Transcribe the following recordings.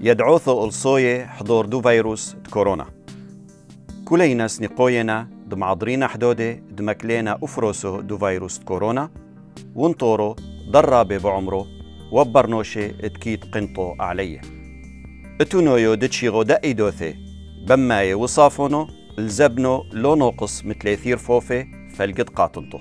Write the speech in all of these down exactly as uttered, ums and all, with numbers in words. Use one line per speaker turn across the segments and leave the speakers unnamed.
يدعوثو الصوية حضور دو فيروس كورونا. كلينا سنقوينا دمعضرينا حدودة دمكلينا أفروسو دو فيروس كورونا ونطورو ضرابة بعمره وبرنوشي اتكيد قنطو عليه. اتونويو دتشيغو دقي دوثي بماي وصافونو الزبنو لو نوقص مثل يثير فوفي فالقد قاطنطو.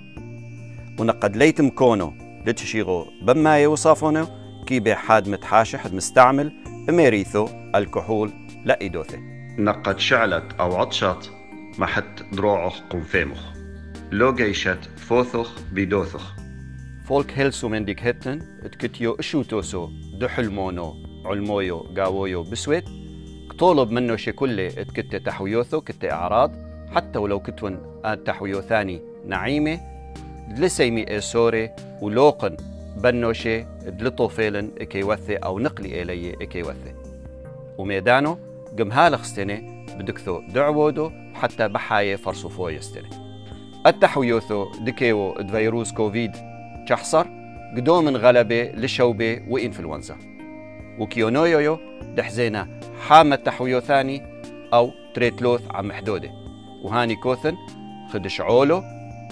ونقد ليتم كونو دتشيغو بماي وصافونو كي بحاد متحاشح مستعمل اميريثو الكحول لقي دوثي.
نقد شعلت أو عطشت محت دروعه قنفيمخ لو جيشت فوثخ بدوثخ.
فولك هيلسو من ديك هتن اتكتيو اشوتوسو دحلمونو علمويو قاويو بسويت كطولب منه شي كله اتكت تحويوثو كت اعراض حتى ولو كتون تحويو ثاني نعيمه لسيمي ايسوري ولوقن بنوشي دلطو فيلن اكيوثي او نقلي الي اكيوثي. وميدانو قم هالخستني بدكثو دعوودو حتى بحاية فرصوفو يستني. التحويوثو دكيو فيروس كوفيد شحصر قدو من غلبة لشوبة وإنفلونزا. وكيونويو دحزينا حامة تحويو ثاني أو تريتلوث عم حدودة. وهاني كوثن خدش عولو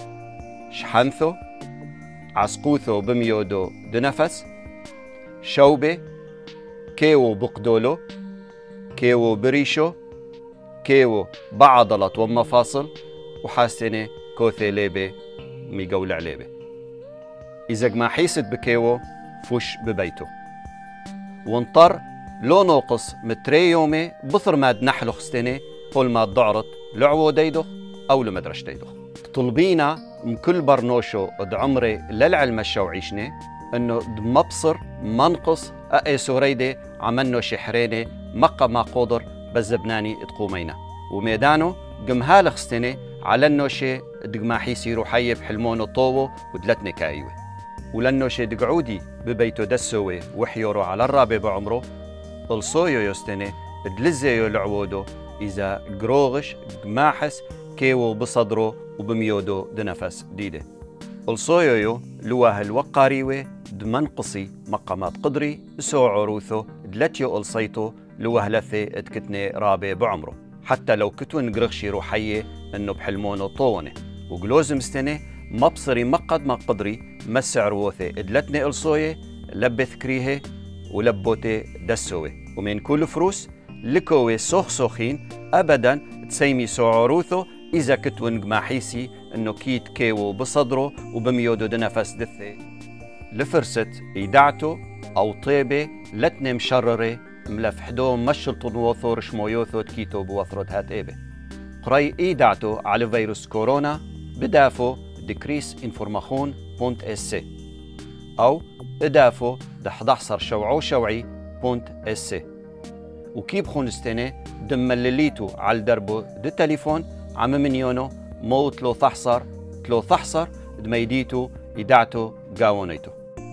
شحنثو عسقوثو بميودو دنفس شوبة كيو بقدولو كيو بريشو كيو بعضلت ومفاصل وحاسنة كوثي ليبة ميقول عليبة. إذا ما حيست بكيو فوش ببيته وانطر لو نوقص متري يومي بثر ماد نحلو خستني قول ما ضعرت لعوو ديدخ أو لمدرش ديدخ. طلبينا مكل برنوشو د عمري للعلم الشوعيشني انه مبصر منقص اي سوريدي عملنو شحريني مقا ما قدر بزبناني تقومينا. وميدانو قم هالخستني على النوشي دقما حيسيرو حي بحلمونو طوو ودلتني كايوه. ولنو شي دقعودي ببيتو دسوي وحيورو على الرابع بعمره الصويو يستني دلزيو العوودو إذا قروغش قماحس كيو بصدره وبميودو دنفس ديده. الصويو لواه الوقاريوه دمنقصي مقامات قدري سو عروثو دلتيو الصيتو لواه لثي اتكتني رابع بعمره حتى لو كتون قرغشي روحيه انه بحلمونو طونه. وقلوز مستني مبصري مقد ما قدري مسع روثي ادلتني الصويه لبث كريهه ولبوتي دسوي. ومن كل فروس لكوي سوخ سوخين ابدا تسيمي سو عروثو اذا كتون قماحيسي انه كيت كيو بصدره وبميودو دنفس دثي لفرست ايدعتو او طيبه لتني مشرره ملفحدو مشلطن وثور شمويوثو تكيتو بوثرد هات ايبه. قري ايدعتو على فيروس كورونا بدافو دكريس انفورماخون بونت اس او ادافو دحضحصر شوعو شوعي بونت اس. وكيب خونستني دملليتو على دربو دي تليفون عم منيونو مو تلو ثحصر تلو ثحصر دميديتو إدعتو قاونيتو.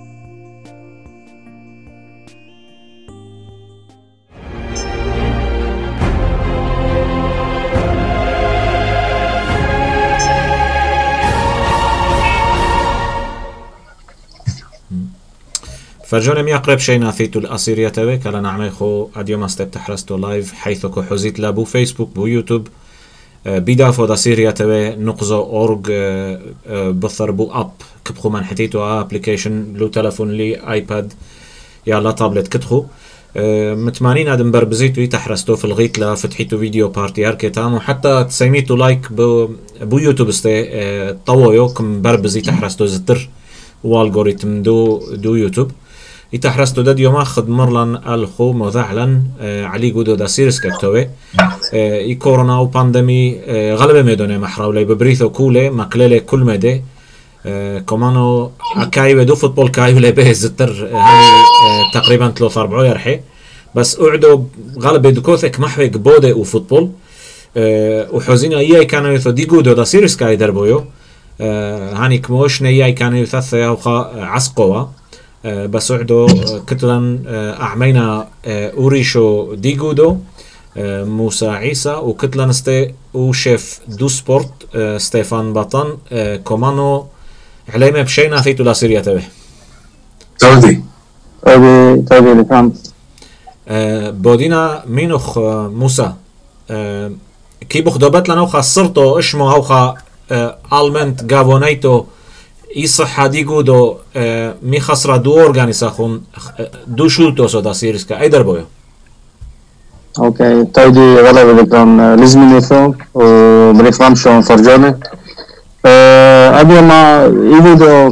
فرجوني مي أقرب شيء ناثيتو الأسيرية تبي كلا نعمل خو أديوم استبت حرستو لايف حيث كو حزيت لابو فيسبوك بو يوتيوب بيدافو دا سيريا تبي نقزو أورج بثر بو أب كبخو من حتيتو أبليكيشن لو تلفون لي آيباد يلا تابلت كتخو متمانين هادم بربزيتو يتحرستو في الغيت لا فتحيتو فيديو بارتي هركتام وحتى تسميتو لايك بو, بو يوتيوب استي طويو كم بربزي تحرستو زتر والغوريتم دو دو يوتيوب يتحرستو داد يوم اخذ مرلن الخو موذعلن علي قودو دا سيرس كتوي اي كورونا وباندمي غلبة ميدوني محراولي ببريثو كولي مقللي كل مدي كمانو اكايوه دو فوتبول كايوه لبه زتر هاني تقريبا ثلاث أربعة يرحي بس قعدوا غلبة دكوثك محوي قبودة وفوتبول وحوزين اياي كانوا يثو دي قودو دا سيرس كاي دربويو هاني كموش نياي كانوا يثث يوخا عسقوا بس عدو كتلن أعمينا أوريشو ديجودو موسى عيسى وكتلن استي وشيف دو سبورت ستيفان بطن كومانو عليما بشينا ثيتو لا سيريا تبه
تودي تودي تودي لكام
بودينا مينوخ موسى كي بخدوبت لنا وخا صرتو اشمو هوخا المنت جافونيتو يصح هادي جودو مي خسرة دو أورجانيساخون دو شوتو سودا سيريسكا أي دربويا.
اوكي تايدي غلبة بكران لزمينيثو وبريفرام شون فرجاني أبي ما يجودو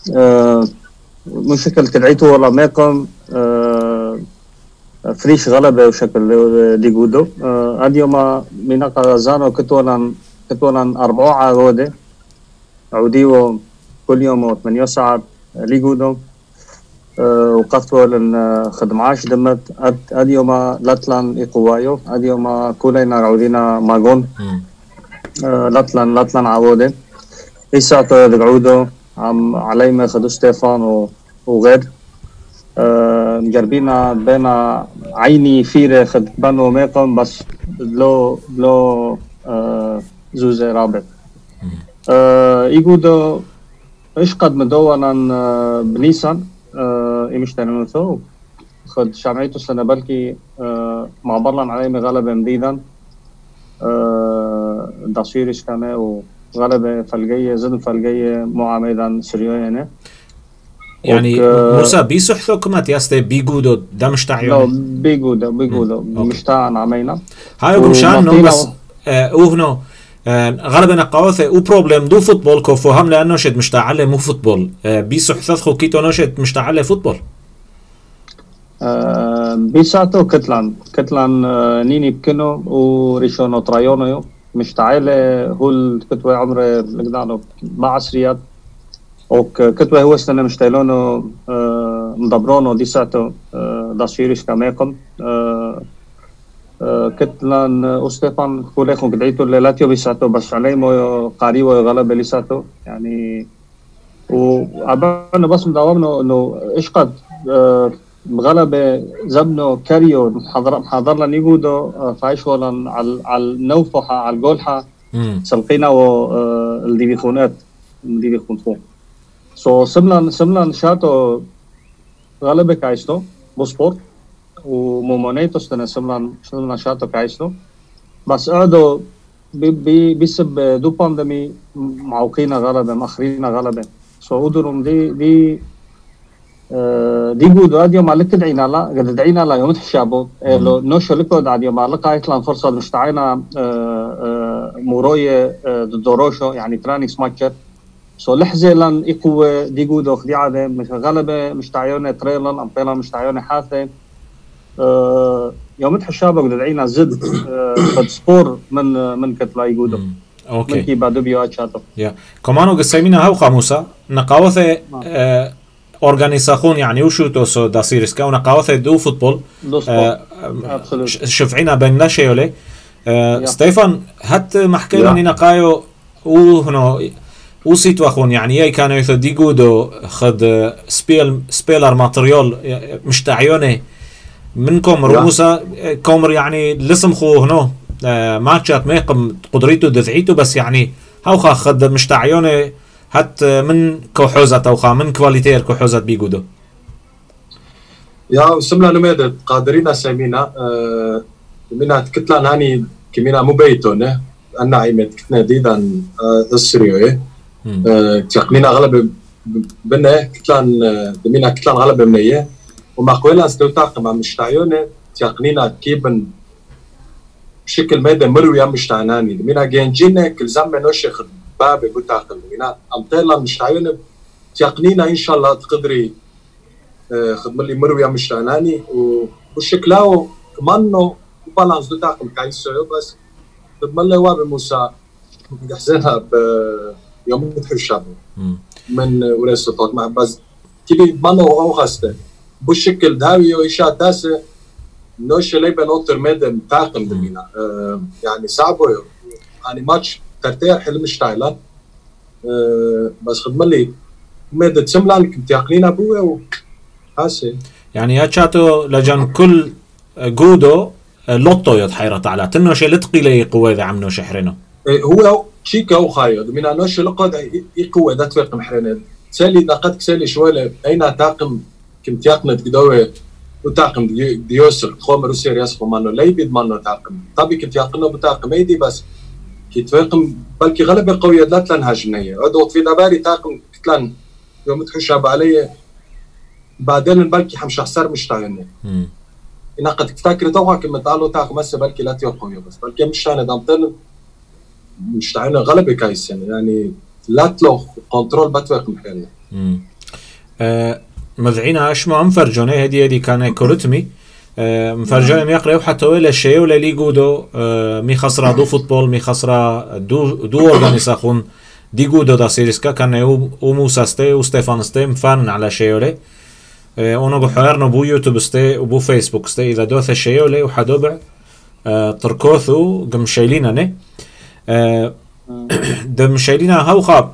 مشكل تدعيتو ولا ميقم فريش غلبة وشكل ديجودو أديو ما ميناقا زانو كتولان كتولان أربعة عودة عوديو كل يوم وثمانية ساعات ليجودو وقفتو لن خدمعاش دمت أديو ما لاتلان إقوايو أديو ما كولينا عودينا ماغون لاتلان لاتلان عودة إيساتو دقعودو عم علي ما خدو ستيفان وغير مجربينا بين عيني فيرة خد بانو ميقم بس لو لو زوزة رابع يقودو إيش قد مدونا بنيسان إيمشتانو ثو خد شامعيتو سنة بلكي معبرلان علي مغالبة مديدا داسيريش كامي وغالبة فلقية زدن فلقية معاميدا سريوينة
يعني موسى بيسحثو كما تياستي بيجودو ده مشتعيوني؟
لا بيجودو بيجودو مشتاعن عمينا
هاي مشان بس اوهنو غالبا نقاوثة او بروبلم دو فوتبول كوفو هم لأنه شد مشتعله مو فوتبول بيسحثثخو كيتو نوشد مشتعله فوتبول
بيساتو كتلان كتلان نيني بكنو وريشونو ترايونو مشتعله هو الكتوة عمره لقدانو بعصريات وكتوة هو استنى مشتعلونو مدبرونو دي ساعتو داشيريش كاميقم كتلان أستيفان كوليخو كدعيتو لاتيو بيساتو بس عليمو قاريبو غلبة لساتو يعني وعبانا بس مداومنو انه ايش قد غلبة زبنو كاريو حضر حضر لنا يقودو فايش ولا على على النوفحة على الجولحة سلقينا واللي بيخونات اللي بيخونفو سو سملان سملان شاتو غلبة كايستو بوسبورت ومومونيتو استنى سملان سملان شاتو كايستو بس قعدوا بي بي بيسب دو باندمي معوقينا غلبة مأخرينا غلبة سو قدروا دي دي دي جودو أديو ما لك دعينا لا قد دعينا لا يوم تحشابو لو نوشو لكو دعيو ما لقى يطلع فرصة مشتعينا موروية دوروشو يعني ترانيكس ماتشر سو لحظة لان إقوى دي جودو خديعة ده مش غلبة مشتعيونة تريلن أم تريلن مشتعيونة حاثة يوم تحشابو قد دعينا زد قد سبور من من كتلا يجودو
اوكي
من كي بعدو بيوات شاتو
يا كمانو قسمينا هاو موسى نقاوثة اورجانيزاخون يعني وشو توسو داسيرسكا ونقاوثة دو فوتبول شفعينا بين ناشيولي ستيفان هات محكينا نقايو وهنو وسيت واخون يعني ياي كانوا يثديقو دو خد سبيل سبيلر ماتريال مشتعيوني منكم رموسا كومر يعني لسم خو هنو ماتشات ميقم قدريتو دذعيتو بس يعني هاوخا خد مشتعيوني هات من كوحوزة توخا من كواليتير كوحوزة بيجودو
يا سملا نميدة قادرين سامينا أه منا كتلان هاني كمينا مبيتونه أنا عيمت كتنا ديدان السريوية أه تقنينا غلب بنا كتلان دمينا كتلان غلب منيه وما قوينا استوتاق مع مشتعيونه تقنينا كيبن بشكل ميدا مروي أم مشتعناني دمينا جينجينا كل زمن نوشخ بابي بتاقل دمينا أمطيلا مشتعيونه تقنينا إن شاء الله تقدري أه خدم لي مروي أم مشتعناني وبشكلاو كمانو بالانس دوتاقل كايسو بس خدم لي وابي موسى يحزنها بيوم الحشاب من ورثة طاق مع بس كيبي بمانو أو خاسته بشكل داوي وإشاء تاسه نوش اللي بنوتر ميدم تاقم دمينا أه يعني صعبه يعني ماتش ترتيح حلم شتايلان أه بس خدم لي ميدة سملان كنت يقنين أبوه وحاسي
يعني يا تشاتو لجان كل جودو لوتو يتحيرت على تنوش لتقي لي قوة ذا عم نوش حرينه
هو شيكا وخايو دمينا نوش لقد يقوى ذا تفرق محرينه سالي ناقدك سالي شوية أين تاقم كنت يقند كدوه وتاقم ديوسر خوم روسيا يسخو مانو لي بيد مانو تاقم طبي كنت يقنو بتاقم ايدي بس كي تفاقم بلكي غلبة قوية لا تلنهاج نية عدوط في دباري تاقم كتلن يوم تحشاب علي بعدين بلكي حمش حسر مش تايني إنا قد تفكر توها كما تعالوا تاقم مسا بلكي لا تيو قوية بس بلكي مش تايني دامتن مش تايني غلبة كايسين يعني لا تلو كنترول بتفاقم حالي
أه مذعينا اشمو عم فرجوني هدي هدي كان كورتمي أه مفرجوني ميقرأ حتى ولا شيء ولا ليجو دو أه مي خسرة دو فوتبول مي خسرة دو دو أورجانيزاخون دي جودو دا سيريسكا كان يو موسى ستي وستيفان ستي مفانن على شيء ولا أه اونو بحوارنا بو يوتيوب ستي وبو فيسبوك ستي اذا دوث الشيء ولا وحدوبع أه تركوثو قم شايلينا ني أه دم شايلينا هاوخا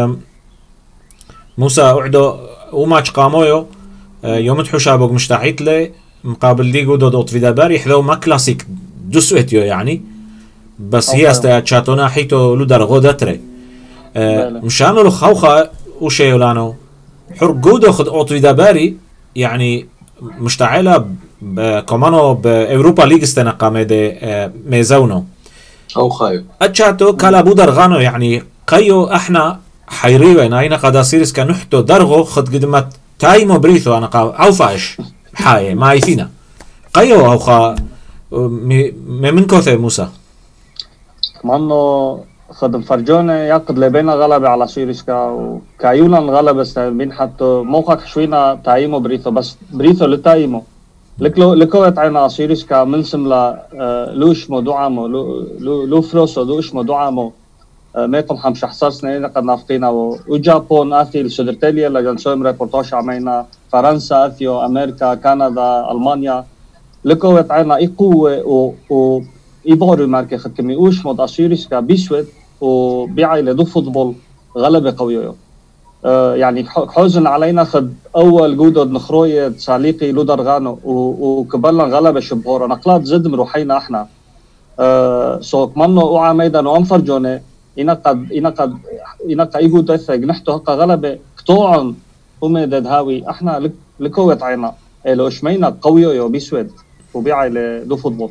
موسى اعدو وماتش قامويو يوم تحوشابوك مشتاحيت لي مقابل ديجو دودوت في داباري حذو ما كلاسيك دوسويتيو يعني بس هي استا تشاتونا حيتو لودر غودتري مشانو الخوخه وشيو لانو حر جودو خد اوت في داباري يعني مشتعله كمانو باوروبا ليج استنا قامده ميزونو
او خايف
اتشاتو كلا بودر غانو يعني قيو احنا حيريوين اين قدا سيريس كان نحتو درغو خد قدمت تايمو بريثو انا قا عوفاش حاي ما يفينا قيو او خا من كوثي موسى
كمانو خد فرجوني يقد لبينا غلبة على سيريسكا وكايونا غلبة استعمين حتى موقع حشوينا تايمو بريثو بس بريثو لتايمو لكلو لكوت عنا سيريسكا من سملا لوش موضوعامو لو لو فلوسو لوش موضوعامو ميقم حمش حصصنا لقد نافقينا وجابون اثي لسودرتاليا لجنسوهم ريبورتاج عمينا فرنسا اثيو امريكا كندا المانيا لكوت عنا اي قوه و و يبغوا ماركه خد كمي اوش مود اسيريسكا بيسود وبيعيل دو فوتبول غلبه قويه آه يعني حزن علينا خد اول جودد نخرويه ساليقي لودرغانو وكبلنا غلبه شبهور نقلات زد مروحينا احنا آه سو كمانو اوعى ميدان وانفرجوني ينقد ينقد ينقد يقول تثق نحتو هكا غلبة قطوعا ومدد هاوي احنا لكوت عينا لو شمينا قوية يو بيسود وبيعي لدو فوتبول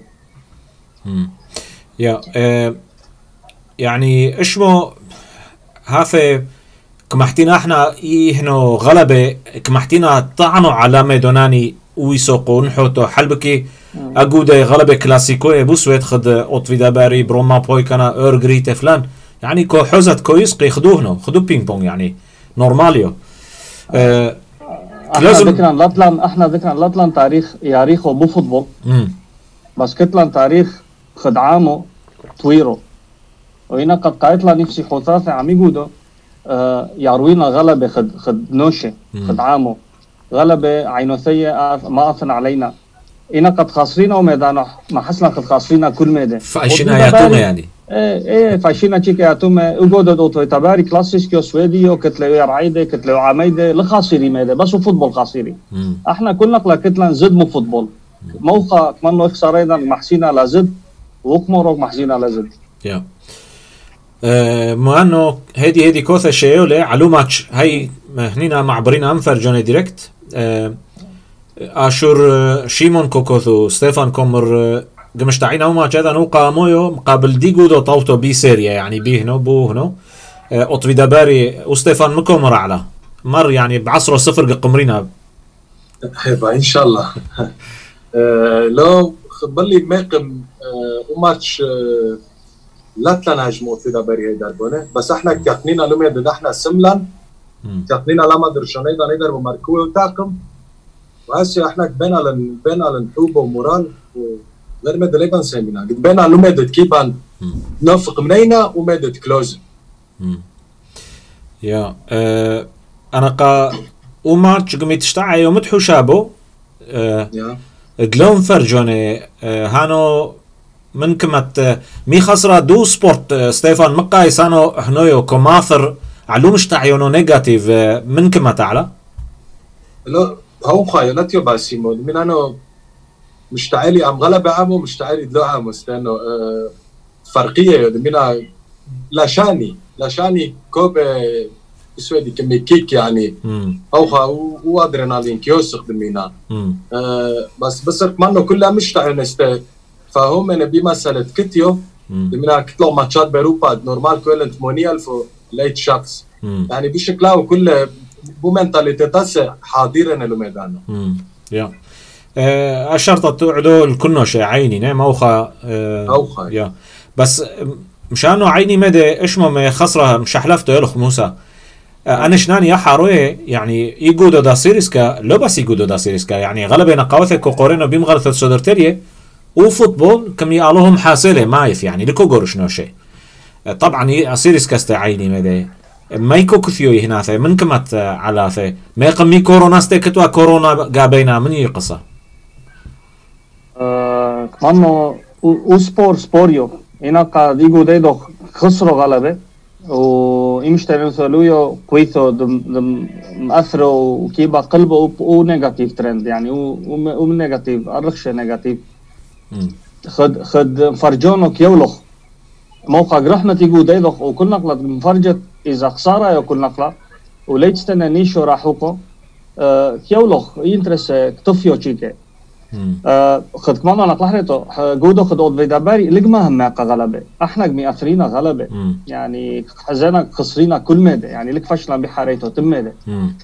يا اه يعني اشمو هافي كمحتينا احنا يهنو غلبة كمحتينا طعنوا على ميدوناني ويسوقوا نحوتو حلبكي اقودة غلبة كلاسيكوية بوسويت خد اوتفي داباري بروما بوي كان اورغريت فلان يعني كو حوزت كويس ياخذوه خذوا بينج بونج يعني نورماليو
أه احنا لازم ذكرنا لاتلان احنا ذكرنا لاتلان تاريخ ياريخه بو فوتبول بس كتلان تاريخ خد عامه طويرو وهنا قد قايتلا نفسي حوثاثة عم يقودوا أه يعروينا غلبة خد خد نوشة خد عامه غلبة عينوثية ما أثنى علينا هنا قد خاسرين وميدانه ما حسنا قد خاسرين كل ميدان
فايشينا ياتوما يعني
ايه ايه فايشينا تشيكا ياتوما وجودد اوتو تباري كلاسيسكيو سويديو كتلو يرعيده كتلو عميده لخاصيري ميدا بس فوتبول خاصيري احنا كلنا قلا كتلان زد مو فوتبول موقع كمان خسارينا محسينا لزد وكمورو محسينا لزد
يا أه مو انه هيدي هيدي كوثا شيولي علو ماتش هي هنينا معبرين انفر جوني ديريكت أه اشور شيمون كوكوثو ستيفان كومر قمشتعين او ماتش هذا نوقع مويو مقابل ديجو دو طوتو بي سيريا يعني بي هنو بو هنو اوتفي داباري وستيفان مكومر على مر يعني بعصره صفر قمرينا
هيبقى ان شاء الله لو خبلي ماقم وماتش لا تنهج مو في داباري هيدا بونه بس احنا كتقنينا لميد احنا سملان كتقنينا لما درشانيدا نقدر بماركوه وتاكم وهسه احنا بينا لن بينا لنحوب ومورال غير مدى ليبان سامينا قد بينا لو مدى كيبان نوفق منينا ومدى كلوز
يا اه انا قا وماتش قمت اشتاع يوم تحو شابو اه قلون فرجوني اه هانو من كمت مي خسرة دو سبورت اه ستيفان مقاي سانو هنويو كماثر علوم اشتاعيونو نيجاتيف اه من كمت على
لا هو خايا لا تيوبا سيمون من أنا مشتعلي أم غلبة عمو مشتعلي دلو عمو استنو أه فرقية منا لا شاني لا شاني كوب سويدي كمي كيك يعني اوخا وادرينالين كيوسخ دمينا أه بس بس كمان كلها مشتعل نسته فهم انا بمساله كتيو دمينا كتلو ماتشات باوروبا نورمال كل ثمانية آلاف ليت شخص يعني بشكل كله بو منتاليتي تاسع حاضرين الميدان
يا الشرطه توعدوا الكنو شي عيني نعم اوخا
اوخا
يا بس مشانو عيني مدى اشمو ما خسره مش حلفته يلخ موسى انا شناني يا حاروي يعني يقودو دا سيريسكا لو بس يقودو دا سيريسكا يعني غلبنا قوثك وقورينا بيمغلث السودرتريه وفوتبول كم يقالوهم حاسله مايف يعني لكو قورو شنو شيء طبعا سيريسكا استعيني مدى ما يكو كثيو هنا ثي من كمت على ثي ما يقمي كورونا استيكتوا كورونا قابينا من يقصى
أه كمانو وسبور سبوريو هنا قد يقو ديدو خسروا غلبة ويمشترين ثلويو كويثو دم دم مأثروا وكيبا قلبه و نيجاتيف ترند يعني و من نيجاتيف أرخشة نيجاتيف خد خد فرجونو كيولخ موقع رحمة يقو ديدو وكل نقلة مفرجة إذا خسارة يو كل نقلة وليت استنى نيشو راحوكو أه كيولخ ينترس كتفيو تشيكي آه خد كمان انا قلحرته جودو خد اود فيداباري لقما هم غلبه احنا مئثرين غلبه يعني حزنا خسرينا كل ماده يعني لك فشلا بحاريته تماده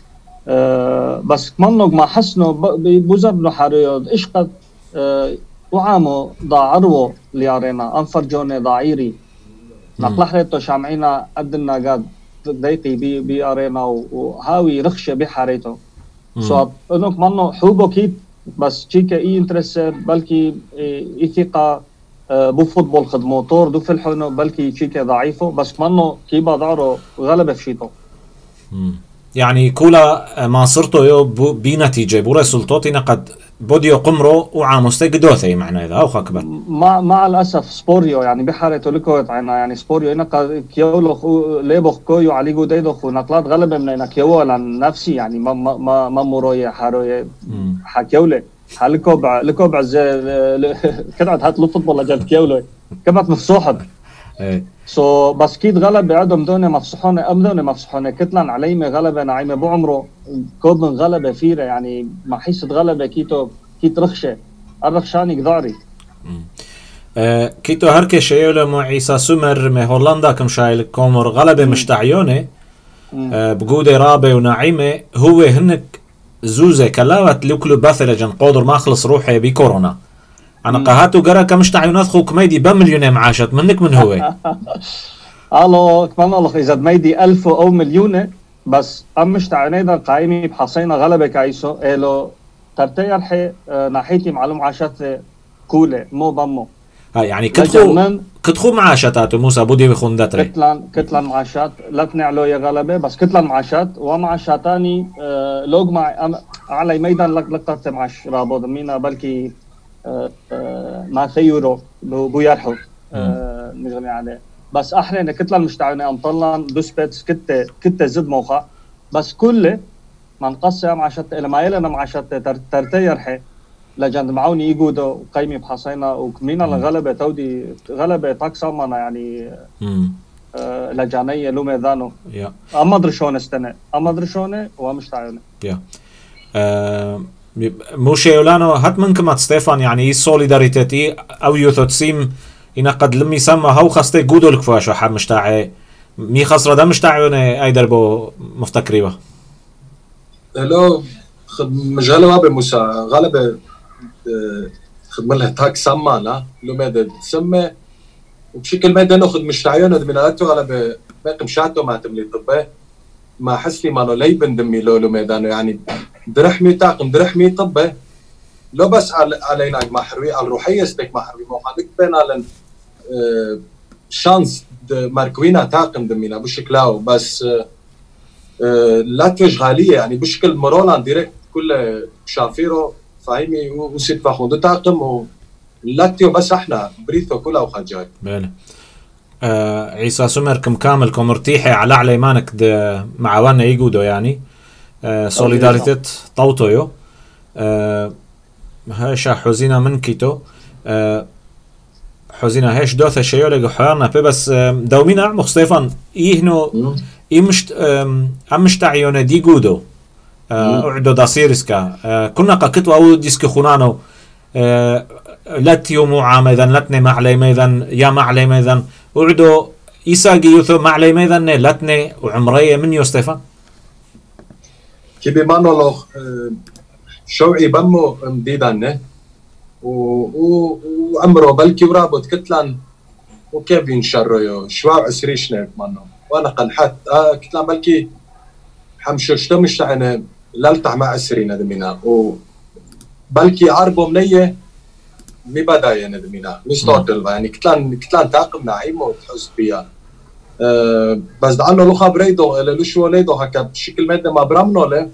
آه بس كمان ما حسنوا بوزبنو حاريود ايش قد آه وعامو ضاعرو ليارينا انفرجوني ضعيري نقلحرته شامعينا قدنا قد دقيقي بي بي ارينا وهاوي رخشه بحاريته سو انه كمان حوبو كيت بس تشيكا اي انترس بلكي اي ثقة بو فوتبول خد موتور دو فلحونو بلكي تشيكا ضعيفه بس كمانو كيبا ضعرو غلبة فشيتو
يعني كولا ما صرتو يو بنتيجة بو رسولتوتي نقد بوديو قمرو وعاموستي قدوثي معنى إذا أو خاكبر
مع, مع الأسف سبوريو يعني بحارته لكوت عنا يعني سبوريو إنك كيولو ليبوخ كويو عليقو ديدوخ ونقلات غلبة من إنك كيولو لان نفسي يعني ما ما ما ما مروي حاروي حكيولي حلكوبع لكوبع زي كدعت هات لو فوتبول لجال كيولو كبت مفصوحة سو so, بس كيد غلبة عدم دوني مفصحونة أم دوني مفصحونة كتلان عليمة غلبة نعيمة بو عمره كوب من غلبة فيرة يعني ما حيث غلبة كيتو كيت رخشة الرخشاني قضاري
أه كيتو هركي شيولة مع عيسى سمر من هولندا كم شايل كومر غلبة مشتعيونة أه بقودة رابة ونعيمة هو هنك زوزة كلاوت لوكلو باثلة جن قادر ما خلص روحي بكورونا أنا قهاتو قرأ كمش تعيونات خو كميدي بمليونة معاشات منك من هو
ألو كمان الله إذا ميدي ألف أو مليونة بس أم مش تعيوني قايمي بحصينا غلبة كايسو إلو ترتير حي ناحيتي معلوم عاشات كولة مو بمو
ها يعني كتخو كتخو معاشاتاتو موسى بودي بخون داتري
كتلان كتلان معاشات لا تنعلو يا غلبة بس كتلان معاشات ومعاشاتاني آه لوج مع على ميدان لك لقطة معاش رابو دمينا بلكي آه آه ما ثيورو بو يرحو آه نغني عليه بس احنا كتلان مشتعوني امطلان دوسبيتس كتة كتة زد موخا بس كله ما نقصي معاشات إلى ما يلنا معاشات ترتير حي لجند معوني يقودوا قيمي بحصينا وكمينا لغلبة تودي غلبة تاكسامنا يعني آه لجانية لو ميدانو
yeah.
أما درشونة استنى أما درشونة ومش تعيونة
yeah. uh, موشي يولانو هات منكم ستيفان يعني سوليداريتي أو يوثوتسيم إن قد لم يسمى هو خاصتي قودوا لك فاشو حاب مشتاعي مي خسرة ده مشتاعيوني أي دربو مفتكريبه
لو خد مجالة وابي موسى غالبا خد ملها تاك سمانا لو ماذا تسمى وبشكل ما ده ناخد مش تعيونه دميناتو غالبا باقي مشاتو ما تملي طبه ما حسلي ما لي بندمي لو لو ميدانو يعني درحمي تاقم درحمي طبه لو بس علينا ما حروي على الروحيه استك ما حروي ما خليك بين على شانس ماركوينا تاقم دمينا بشكلاو بس لا توج غاليه يعني بشكل مرولان ديريكت كل شافيرو فاهمي وسيت فاخذ تاقم ولاتيو بس احنا بريثو كلها وخجاي
بله آه عيسى سمر كم كامل كم مرتيحه على عليمانك مع وانا يقودو يعني آه سوليداريتت طوطويو آه هاشا حزينه من كيتو آه حزينه هاش دوثه شيولة حيارنا بي بس دومينا عمق ستيفان يهنو إمشت أمشت عيونه دي جودو أعدو داسيرسكا كنا قكتوا أو ديسك خنانو لاتيو مو عامذا لاتني معلي ميذا يا معلي ميذا أعدو إيساقي يوثو معلي ميذا لاتني وعمرية من يوستيفان
كيبي مانولو شوعي بمو مديدان وعمره بلكي ورابط كتلان وكيفين شرويو شواع عسريشنا مانو وانا قنحت آه كتلان بلكي حمشوشتو مش تعني لالتع مع عسرين ندمينا وبلكي عربو منية مي بداية ندمينا مش توتل يعني كتلان كتلان تاقم نعيمه وتحس بيها أه بس دعنا لو خبريدو اللي شو ليدو هكا بشكل مادة ما برمنو له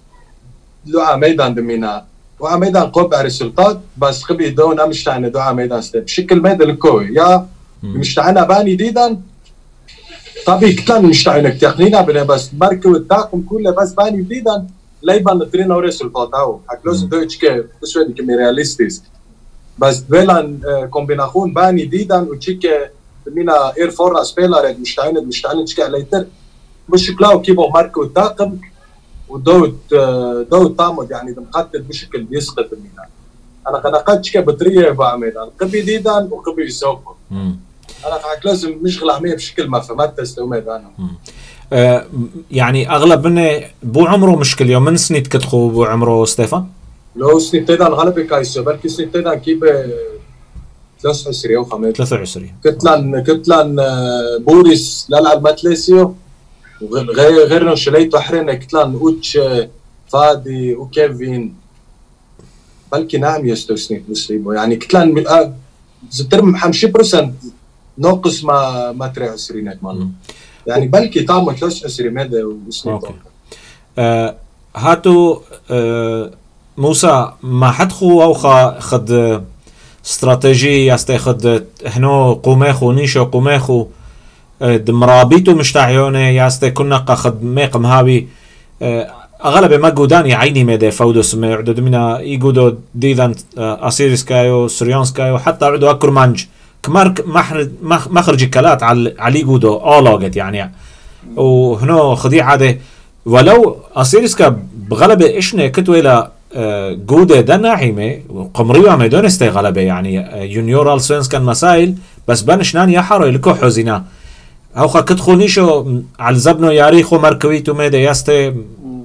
لو ميدان دمينا وعا ميدان قوب على السلطات بس خبي دون امش تعني دعا ميدان ستيب بشكل مادة الكوي يا مش تعنى باني ديدان طبي كتلان مش تعنى تقنينا بنا بس مركو التاقم كله بس باني ديدان ليبان نترينا وري السلطات هاو حكلوز دويتش كي بسويدي كمي رياليستيس بس بيلان كومبيناخون باني ديدان وتشيكي دمينا اير فورا سبيلر مش تعنى مش تعنى تشكي عليتر مش كلاو كيبو ماركو التاقم ودوت دوت طامد يعني مقتل بشكل بيسقط منها انا قنقتش كبطريه بعمل قبي ديدان وقبي يسوقوا انا حق لازم نشغل عمليه بشكل ما فهمت استوعب انا
أه يعني اغلب منه بو عمره مشكل يوم من سنه كتخو بو عمره ستيفان
لو سنه تيدان غلبي كايسو بلكي سنه تيدان كيب ثلاثة وعشرين او خمسة
ثلاثة وعشرين
كتلان كتلان بوريس لالعب ماتليسيو غير غيرنا شليت وحرنا كتلان اوتش فادي وكيفين بلكي نعم يستوسني مسلمو يعني كتلان زترم خمسين بالمية ناقص ما ما تري عشرينات مالنا يعني بلكي طعمه ثلاثة وعشرين ماده وسنين
آه هاتو آه موسى ما حدخو او خد استراتيجي يستاخد هنو قوماخو نيشو قوماخو دمرابيتو مشتاعيونه ياسته كنا قاخد ميقم هابي اغلب ما قوداني عيني ميدا فودوس عدد منا يقودو ديذان اسيريس كايو سريانس كايو حتى عدو اكر مانج كمارك مخرج كلات على علي قودو اولاغت يعني وهنو خديع عاده ولو اسيريس كا بغلبه اشنا كتو الى قودة دا ناعمة وقمريوة ميدون استي غلبه يعني يونيورال سوينس كان مسائل بس بانشنان يحارو يلكو حوزينا او خا كتخونيشو على زبنو ياريخو مركويتو ميدا ياستي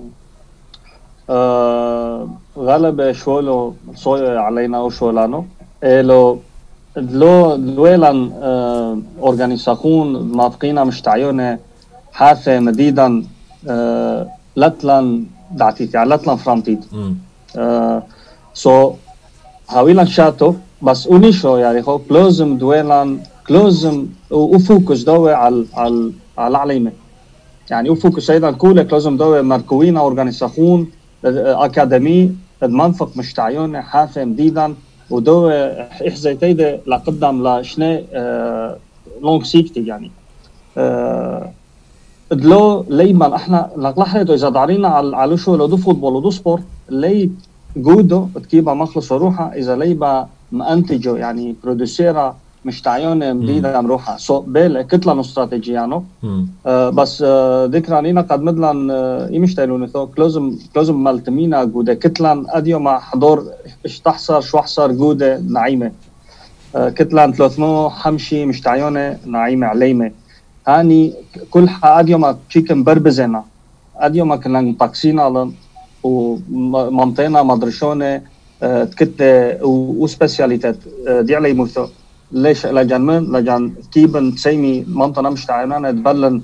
آه غالب شولو صوي علينا وشولانو لو لو لويلان آه اورغانيزاسيون ناطقينا مشتعيونه حاسه مديدا آه لتلان دعتيتي على لتلان فرانتيد آه سو هاويلان شاتو بس اونيشو يعني هو كلوزم دويلان كلوزم وفوكس دوي على على على عليمه يعني وفوكس ايضا كوله كلوزم دوي مركوينا اورغانيزاسيون اكاديمي المنفق مشتعيون حافم ديدان ودو احزيتيده لقدام لشنا آه لونج سيكتي يعني آه دلو ليما احنا لقلحته اذا دارينا على على شو لو دو فوتبول ودو سبورت لي جودو تكيبا مخلص روحها اذا ليبا منتجو يعني برودوسيرا مشتعيون مديدا مروحها سو بيل كتلة استراتيجيانو آه بس آه ذكرانينا قد مدلن آه يمشتايلون ثو كلوزم كلوزم مالتمينا جودة كتلان اديو مع حضور اش تحصر شو حصر جودة نعيمة آه كتلان ثلاثمو حمشي مشتعيون نعيمة عليمة هاني كل حا اديو ما تشيكن بربزنا اديو ما كنا مطاكسينا لن ومنطينا مدرشونة آه تكتة وسبيسياليتات آه دي علي مثو ليش لجان من لجان كيبن تسيمي منطقة مش تعينانا تبلن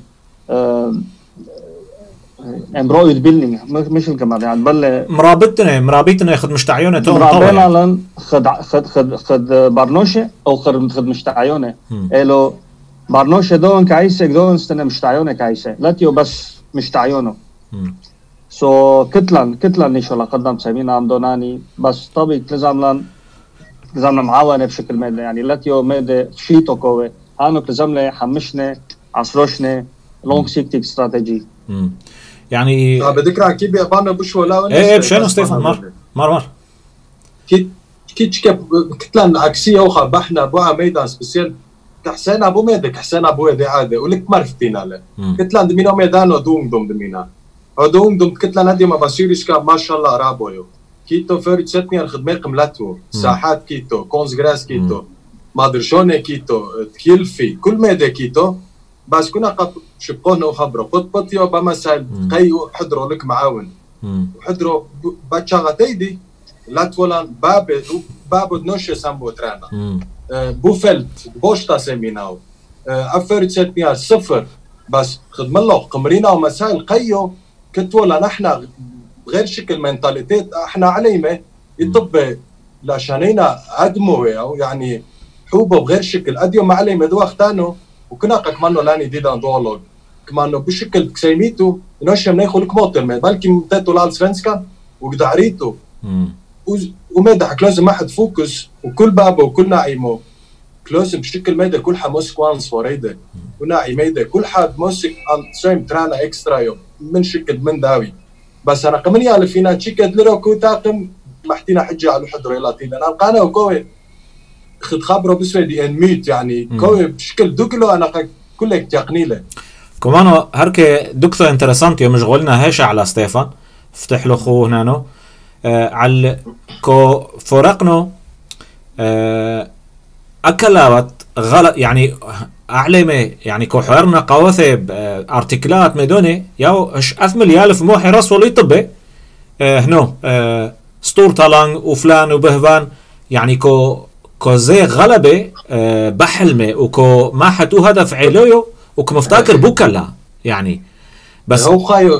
امبرويد بيلدينج مش الكمال يعني تبلن
مرابطنا مرابطنا ياخد مشتعيونه تو
مرابطنا لن خد خد خد خد بارنوشه او خد خد مشتعيونه الو بارنوشه دون كايسه دون استنى مشتعيونه كايسه لاتيو بس مشتعيونه سو كتلان كتلان نيشو لقدام سيمينا عم دوناني بس طبي لازم لن لازمنا معاونة بشكل مادة يعني لاتيو مادة شيتو كوي هانو لازمنا حمشنا عصروشنا لونج سيكتيك استراتيجي
يعني
بدك راح كيف يابانا بشو ولا
ايه ايه بشانو ستيفان مر مر مر
كي كي كتلان عكسية وخا بحنا بوعا ميدان سبيسيال حسين ابو ميدك حسين ابو ميدي عادي ولك مرفتين عليه كتلان دمينا ميدانو دوم دوم دمينا دوم دوم كتلان هدي ما بصيرش كان ما شاء الله رابويو كيتو فرد ستني الخدمه قملته ساحات كيتو كونز جراس كيتو مادرشونه كيتو تكيلفي كل ميدا كيتو بس كنا قب شبقونا وخبروا قط قط يو بمسائل قيو حضروا لك معاون وحضروا باتشاغتيدي لا تولان باب باب نوش سامبو ترانا بوفلت بوشتا سميناو افرد ستني صفر بس خدم الله قمرينا ومسائل قيو كتولا نحن غير شكل منتاليتيت احنا عليمه يطب لاشانينا ادمو يعني حوبه بغير شكل اديو ما عليمه دو اختانو وكنا كمانو لاني ديدان دولوج كمانو بشكل كسيميتو نوش منيخو لك موتر بلكي متاتو لال سفنسكا وقدعريتو وميدا كلوز ما حد فوكس وكل بابه وكل ناعيمو كلوز بشكل ميدا كل حموس كوانس وريدا وناعي ميدا كل حد موسك ان سويم ترانا اكسترا يوم من شكل من داوي بس انا قمني على فينا تشيكت لرو تاقم محتينا حجه على حضر لاتين انا القانا وكوي خد خبره بسويدي ان ميت يعني كوي بشكل دوكلو انا كلك تقنيله
كمانو هركي دكتور انترسانتيو مشغولنا هيش على ستيفان فتح له خو هنانو آه على كو فرقنو آه اكلات غلط يعني اعلمه يعني كو حوارنا قواثه ارتكلات مدوني ياو اش اثمل يالف مو حراس ولي طبي آه هنو آه سطور طلان وفلان وبهبان يعني كو كو زي غلبه آه بحلمه وكو ما حتو هدف عليو وكو مفتاكر بوكلا يعني بس
هو خايو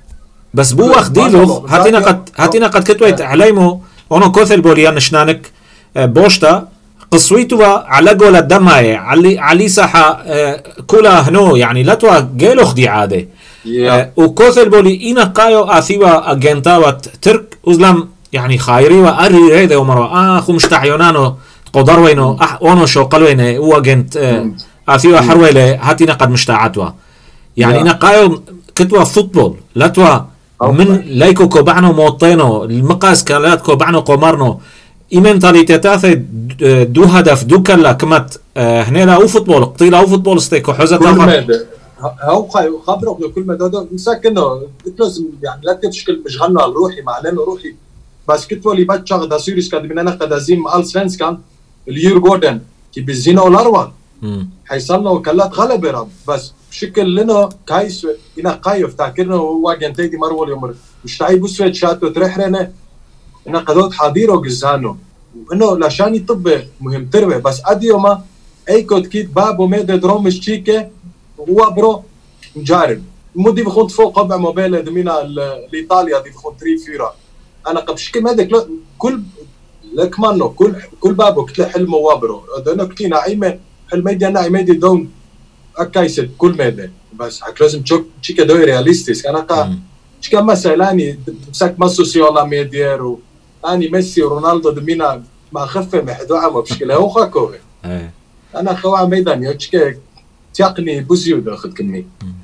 بس بو واخديلو هاتينا قد هاتينا قد كتويت عليمو اونو كوثل بوليان شنانك آه بوشتا قصويتوا على قول الدماية علي علي ساحة آه كلها هنو يعني لا توا جيلو خدي عادة آه وكوثل بولي إنا قايو آثيوا أجنتاوات ترك وزلم يعني خايري وأري هيدا ومروا آه خو مشتعيونانو قدر وينو أح اونو شو قال وينه هو أجنت آه آثيوا حرويله هاتينا قد مشتاعتوا يعني إنا قايو كتوا فوتبول لا توا من لايكو كوبعنو موطينو المقاس كالات كوبعنو قمرنو إيمنتاليتي دو هدف دو كلا كمت آه هنا لا أو فوتبول قطيل أو فوتبول ستيك وحوزة
كل مادة هاو خبرك لكل مادة هذا مساكنه لازم يعني لا تشكل مش غنوا على روحي مع لأنه روحي بس كتولي بتشغل دا سيريس كاد من أنا قد أزيم آل سفنسكان اليور جوردن كي بزينه والأروان حيصلنا وكلات غلبة رب بس بشكل لنا كايس إنا قايف تاكرنا هو جنتي دي مرول يوم مش تعيب بسويت شاتو ترحرنا إنا قدوت حاضيرو جزانو وإنه لاشاني طب مهم تربه بس أديوما أي كود كيت بابو ميدا درومش تشيكي هو برو مجارب مودي بخون فوق قبع موبيل دمينا لإيطاليا دي بخون تري فيرا أنا قبشكي ميدا كل لك مانو كل كل بابو كتلا حلمه وابرو أنا كتلي نعيمة حلم ميدي أنا عيميدي دون أكايسد كل ميدا بس حك لازم تشوك تشيكي دوي رياليستيس أنا قا تشكي مسألاني مساك ماسو سيولا ميديرو أني ميسي ورونالدو دمينا ما خفه محدو عمو بشكل هو خاكوه أنا خواع ميدان يوشكي تيقني بوزيو داخل كمي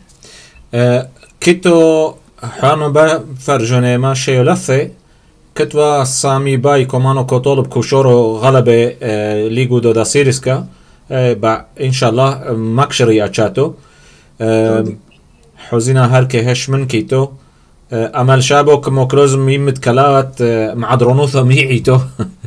أه كتو حانو با فرجوني ما شيو لفه كتوا سامي باي كومانو كوطولب كوشورو غلبة أه ليغو دو دا سيريسكا أه با إن شاء الله مكشري أشاتو أه حوزينا هركي هش من كيتو أمل شابو كموكروز ميمت كلات مع درونوثا ميعيتو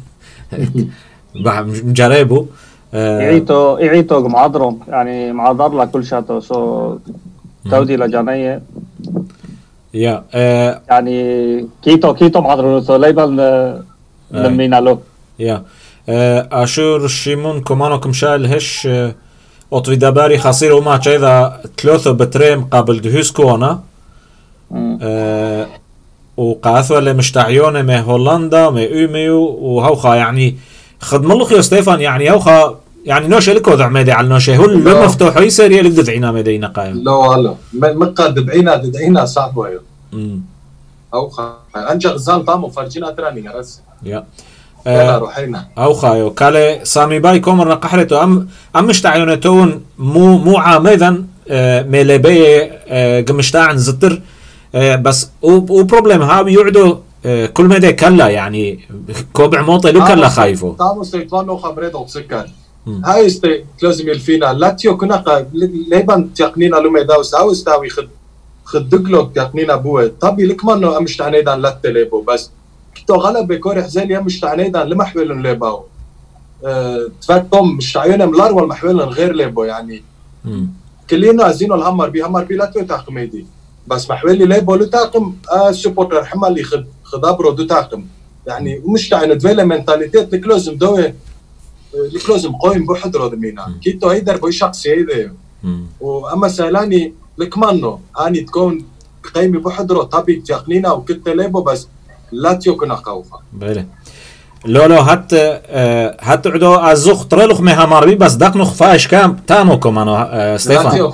مجربو
يعيتو يعيتو معضرم يعني معضر لا كل شاتو سو تودي لجانية
يا
يعني كيتو كيتو معضرونوثا ليبل لمينا له
يا أشور شيمون كمانو كمشال هش أطوي دباري خاصير وما كذا ثلاثة بتريم قبل دهوس كونا أه وقاثوا اللي مشتعيونه من هولندا من أوميو وهوخا يعني خدم الله يا ستيفان يعني هوخا يعني نوش لكو ذعميدي على نوش هو اللي مفتوح يصير يلك دعينا مدينا قايم
لا والله مقا دبعينا دعينا صعب ويو امم هوخا انجا غزال طامو فرجينا تراني غرس
يا
أه روحينا
هوخا يو كالي سامي باي كومر نقحرته ام ام مشتعيونه تون مو مو عامذا أه ميلبيه أه قمشتاعن زتر أه بس و بروبلم ها بيعدوا أه كل مدى كلا يعني كوبع موطي لو كلا خايفه
طامو سيطوانو خبريدو بسكر هاي استي لازم يلفينا لاتيو كنا ليبان تقنينا لما داوس داوس داوي خد خدقلو تقنينا بوه طبي لك منو امش تعنيدان لاتليبو بس كتو غلب كوري حزين امش تعنيدان لما حويلن ليباو أه تفاتهم مش تعيون ملار والمحويلن غير ليبو يعني كلنا زينو الهمر بي همر بي لاتيو تاقم ايدي بس محويلي ليبو لو تاقم آه سوبورتر حمالي خد خدابرو دو تاقم يعني مش تعني دويلة منتاليتيت لك لازم دوي لك لازم قويم بحضره دمينا كيتو هيدر بوي شخصي هيدا واما سالاني لك منو اني تكون قيمي بحضره طبي تقنينا وكنت ليبو بس لا تيوكنا خوفا
بله لو لو هات هات عدو ازوخ ترلخ مها ماربي بس داك نخ فاش كام تانو كمان ستيفان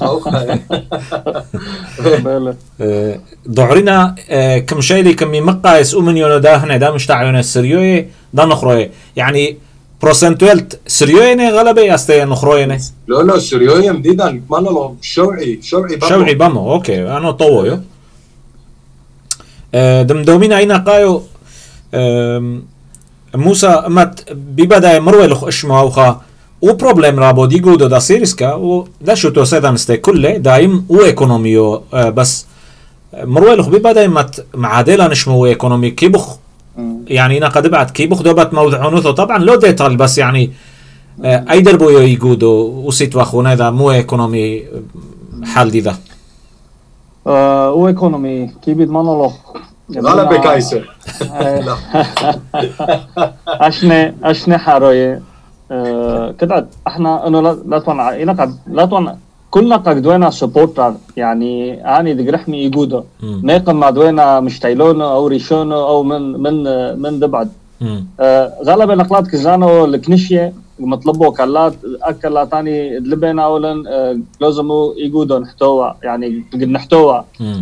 ضعرنا كم شيء لي كم مقايس ومن يونو دا هنا دا مش تعيون السريوي دا نخروي يعني بروسنتوالت سريوي غلبه استي نخروي
لو لو سريوي مديدا ما له شوعي شوعي بامو
شوعي بامو اوكي انا طويو دمدومين عينا قايو موسى مات ببداية مروي لخ اشمها وخا وبروبلم رابو دي جودو دا سيريسكا ودا شو تو سيدان استي كله دايم و ايكونوميو بس مروي لخ ببداية مات معادلة نشمو ايكونومي كيبخ يعني انا قد بعد كيبخ دوبات موضعونوثو طبعا لو ديتال بس يعني اي دربو يجودو وسيت واخونا ذا مو ايكونومي حال دي ذا
و ايكونومي كيبيد مانولوخ
غلبة كايسر
اشني اشني حاروي كده احنا انه لا طبعا ينقد لا طبعا كلنا قدونا سبورتر يعني اني دغرحمي يجودو ناقم مع دوينا مش تايلونو او ريشونو او من من من دبعد غالبا نقلات كزانو الكنشيه مطلبو كلات اكلات ثاني دلبنا اولن لازمو يجودو نحتوى يعني نحتوى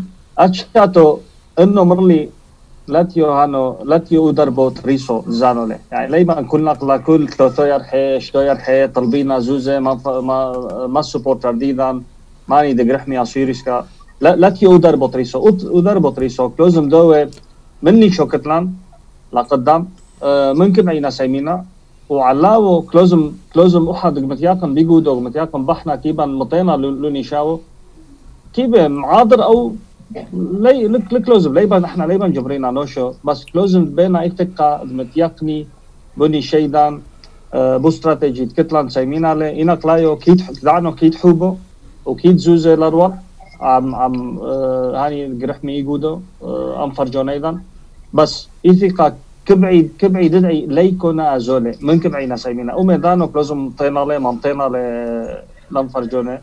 اتشاتو انه مرلي لاتيو هانو لاتيو دربو تريسو زانو له يعني ليما كل نقله كل ثلاثة يرحي شتو يرحي طلبينا زوزه ما ما ما سبورتر ديدان ماني دغرحمي اسيريسكا لاتيو دربو تريسو ودربو تريسو لازم دوه مني شوكتلان لقدام ممكن عينا سيمينا وعلاو لازم لازم احد متياكم بيجودو متياكم بحنا كيبا مطينا لونيشاو كيبا معاضر او لي لك لك لازم ليبا نحن ليبا جبرينا نوشو بس لازم بينا اتقا متيقني بني شيدان بو استراتيجي كتلان سايمين له انا كلايو كيد دعنو كيد حوبو وكيد زوزه لروح عم عم هاني جرحمي يجودو ام فرجون ايضا بس اتقا كبعيد كبعيد دعي ليكونا ازولي من كبعينا سايمينا وميدانو لازم طينا له منطينا له لم فرجونه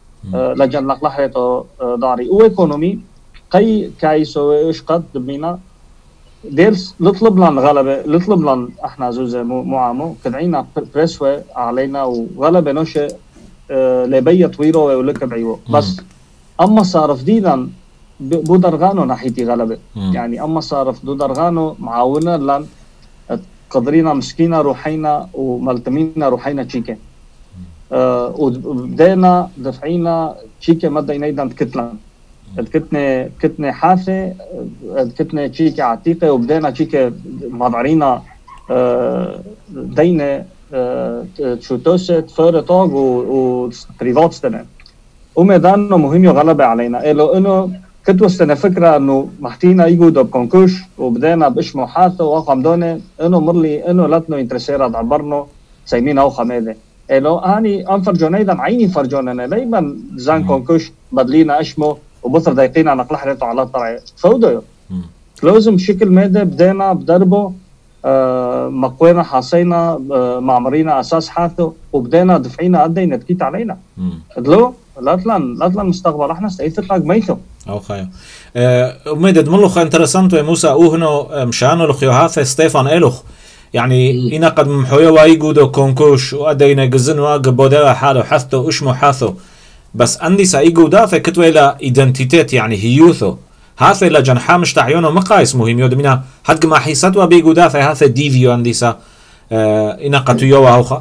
لجن لقلحيتو داري وايكونومي قي كايسو ايش قد دمينا ديرس نطلب لنا غلبه نطلب لنا احنا زوزه مو عامو كدعينا بريسوي علينا وغلبه نوشه اه لبيه طويله ولك بعيو بس اما صارف دينا بودرغانو ناحيتي غلبه يعني اما صارف دودرغانو معاونه لان قدرينا مسكينه روحينا وملتمينا روحينا تشيكي اه وبدينا دفعينا تشيكي مدى ايضا كتلان كتني كتني حافه كتني تشيكي عتيقه وبدينا تشيكي مضعرينا دينه تشوتوست فورتوغ وتريفاتستنا وميدانه مهم غلبه علينا لو انه كنت وستنا فكره انه محتينا يجودوا بكونكوش وبدينا باش محاثه واقام دونه انه مرلي انه لاتنو انترسيرا دعبرنو سايمين او خماده لو اني ام فرجونيدا عيني فرجوننا دايما زان كونكوش بدلينا اشمو وبصر دايقين على نقل حريته على الطرع فوضى لازم شكل ماده بدينا بدربه آه مقوينا حاصينا آه معمرينا اساس حاثه وبدينا دفعينا قدينا تكيت علينا لو لا طلعن لا طلعن مستقبل احنا استيتطلق ميتو
او خيو ميدد ملوخ انترسانتو موسى اوهنو مشانو لخيو هاث ستيفان الوخ يعني إنا قد محوية وايقودو كونكوش وأدينا قزن واقبودا حالو حثو اشمو حاثو بس عندي سايقودا فكتوى إلى إيدنتيتيت يعني هيوثو هاثي لجنحا مش تعيونو مقايس مهم يود منها حد ما حيستوا بيقودا فهاثي ديفيو عندي سا اه إنا قد يوا هوخا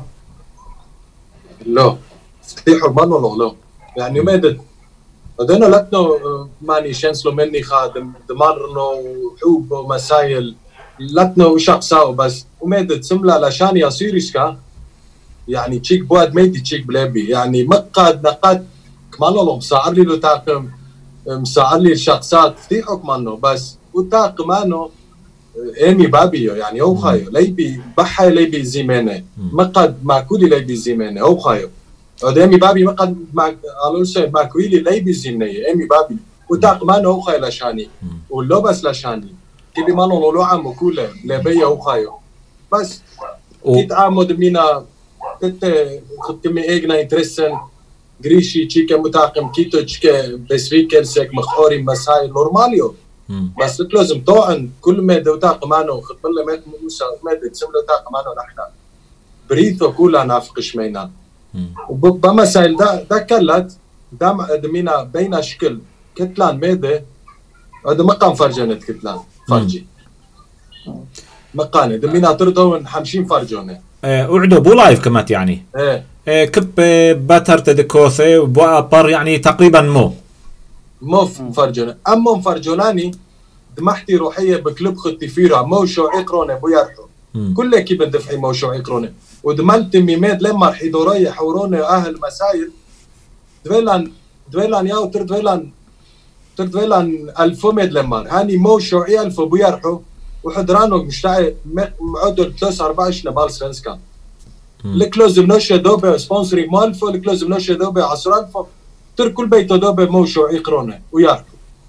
لا فتيحو مانو لو لو يعني ميدد ودينا لاتنو ماني شانسلو مني خادم دمارنو وحوب ومسايل لاتنو شخصاو بس وميدت سملا لشان يصيرشكا يعني تشيك بواد ميدي تشيك بلابي يعني مقاد نقاد كمان لو مساعر لي لو تاقم مساعر لي الشخصات فتيحو كمانو بس وتاق مانو ايمي بابيو يعني او خايو ليبي بحي ليبي زيمانه مقاد ماكولي ليبي زيمانه او خايو ايمي بابي مقاد مع الوسين ماكولي ليبي زيمنه ايمي بابي وتاق مانو او خايو لاشاني ولو بس لاشاني كلي مانو لو عم كوله لبيه او خايو بس يتعامد مينا كنت ختمي ايجنا يترسن غريشي تشيكا متاقم كيتو تشيكا بسريكل سيك مخوري مساي نورماليو بس لازم طوعن كل ما دو تاق مانو خد بالله مات موسى ما تسمى تاق مانو نحن بريثو كلها نافق شمينا وبمسائل دا دا كلت دام ادمينا بين شكل كتلان ميده هذا مقام فرجنت كتلان فرجي مقانه دمينا تردون حمشين فرجونه
اعدو بو لايف كمات يعني
ايه
ايه كب باتر تدكوثي وبار يعني تقريبا مو
مو فرجونه اما فرجوناني دمحتي روحيه بكلب خطي فيرا موشو عقرونه بيرحو كله كي بندفعي موشو عقرونه ودملت ميماد لما حيدوري حورونه اهل مسايل دويلان دويلان ياو تردويلان تردويلان الفوميد لما هاني موشو عيالف بيرحو وحضرانو مشتاق معدل ثلاثة أربعة نبال سفنسكان الكلوز منوشة دوبة سبونسري مالفو الكلوز منوشة دوبة عصرانفو تر كل بيتو دوبة موشو عقرونه وياركو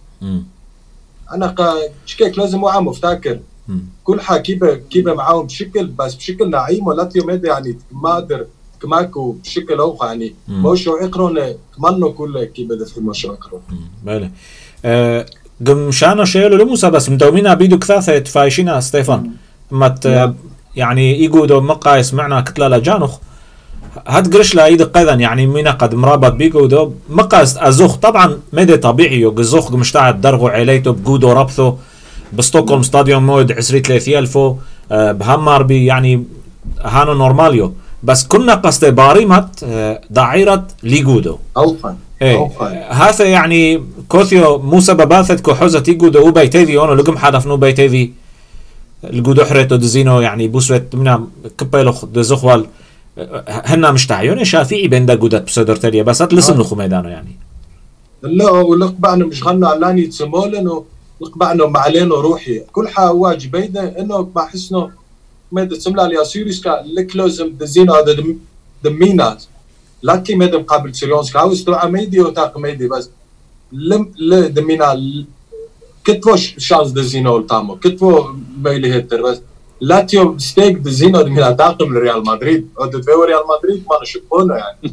أنا قا شكي كلوز مو عام مفتاكر كل حا كيبه كيبه معاهم بشكل بس بشكل نعيم ولا تيوميد يعني ما أقدر كماكو بشكل أوخى يعني موشو عقرونه كمانو كله كيبه دفع موشو عقرونه
بله أه قمشانو شيلو لموسى بس مدومينا بيدو كثاثة تفايشينا ستيفان مت يعني يقودو مقا يسمعنا كتلا لجانوخ هاد قرش لا يد قيدا يعني مينا قد مرابط بيقودو مقا ازوخ طبعا مدى طبيعي يقزوخ قمشتاعد درغو عليتو بقودو ربثو بستوكولم ستاديوم مود عسري ثلاثة ألفو أه بهمار بي يعني هانو نورماليو بس كنا قصد باريمت دعيرة ليقودو
أوفا
ايه هذا يعني كوثيو موسى بباثت كوحوزة تيقودو وبيتيذي هونو لقم حدفنو بيتيذي القودو حريتو دزينو يعني بوسويت منا كبيلوخ دزخوال هنا مشتعيون شافعي بين دا قودات بسودر تالية بس هتلسن لخو ميدانو يعني
لا ولقبعنا مش غنو علاني يتسمولنو لقبعنا معلينو روحي كل حا واجبيدا انو ما حسنو ميدا تسملا ليا سيريسكا لكلوزم دزينو هذا دمينات لكن ميدا مقابل سيريونسكا هاو استوعى ميدي وتاق ميدي بس لم ل دمينا كتفوش شانس دزينو التامو كتفو ميلي هيتر بس لاتيو ستيك دزينو دمينا تاقم لريال مدريد او دفعو ريال مدريد ما نشبونه يعني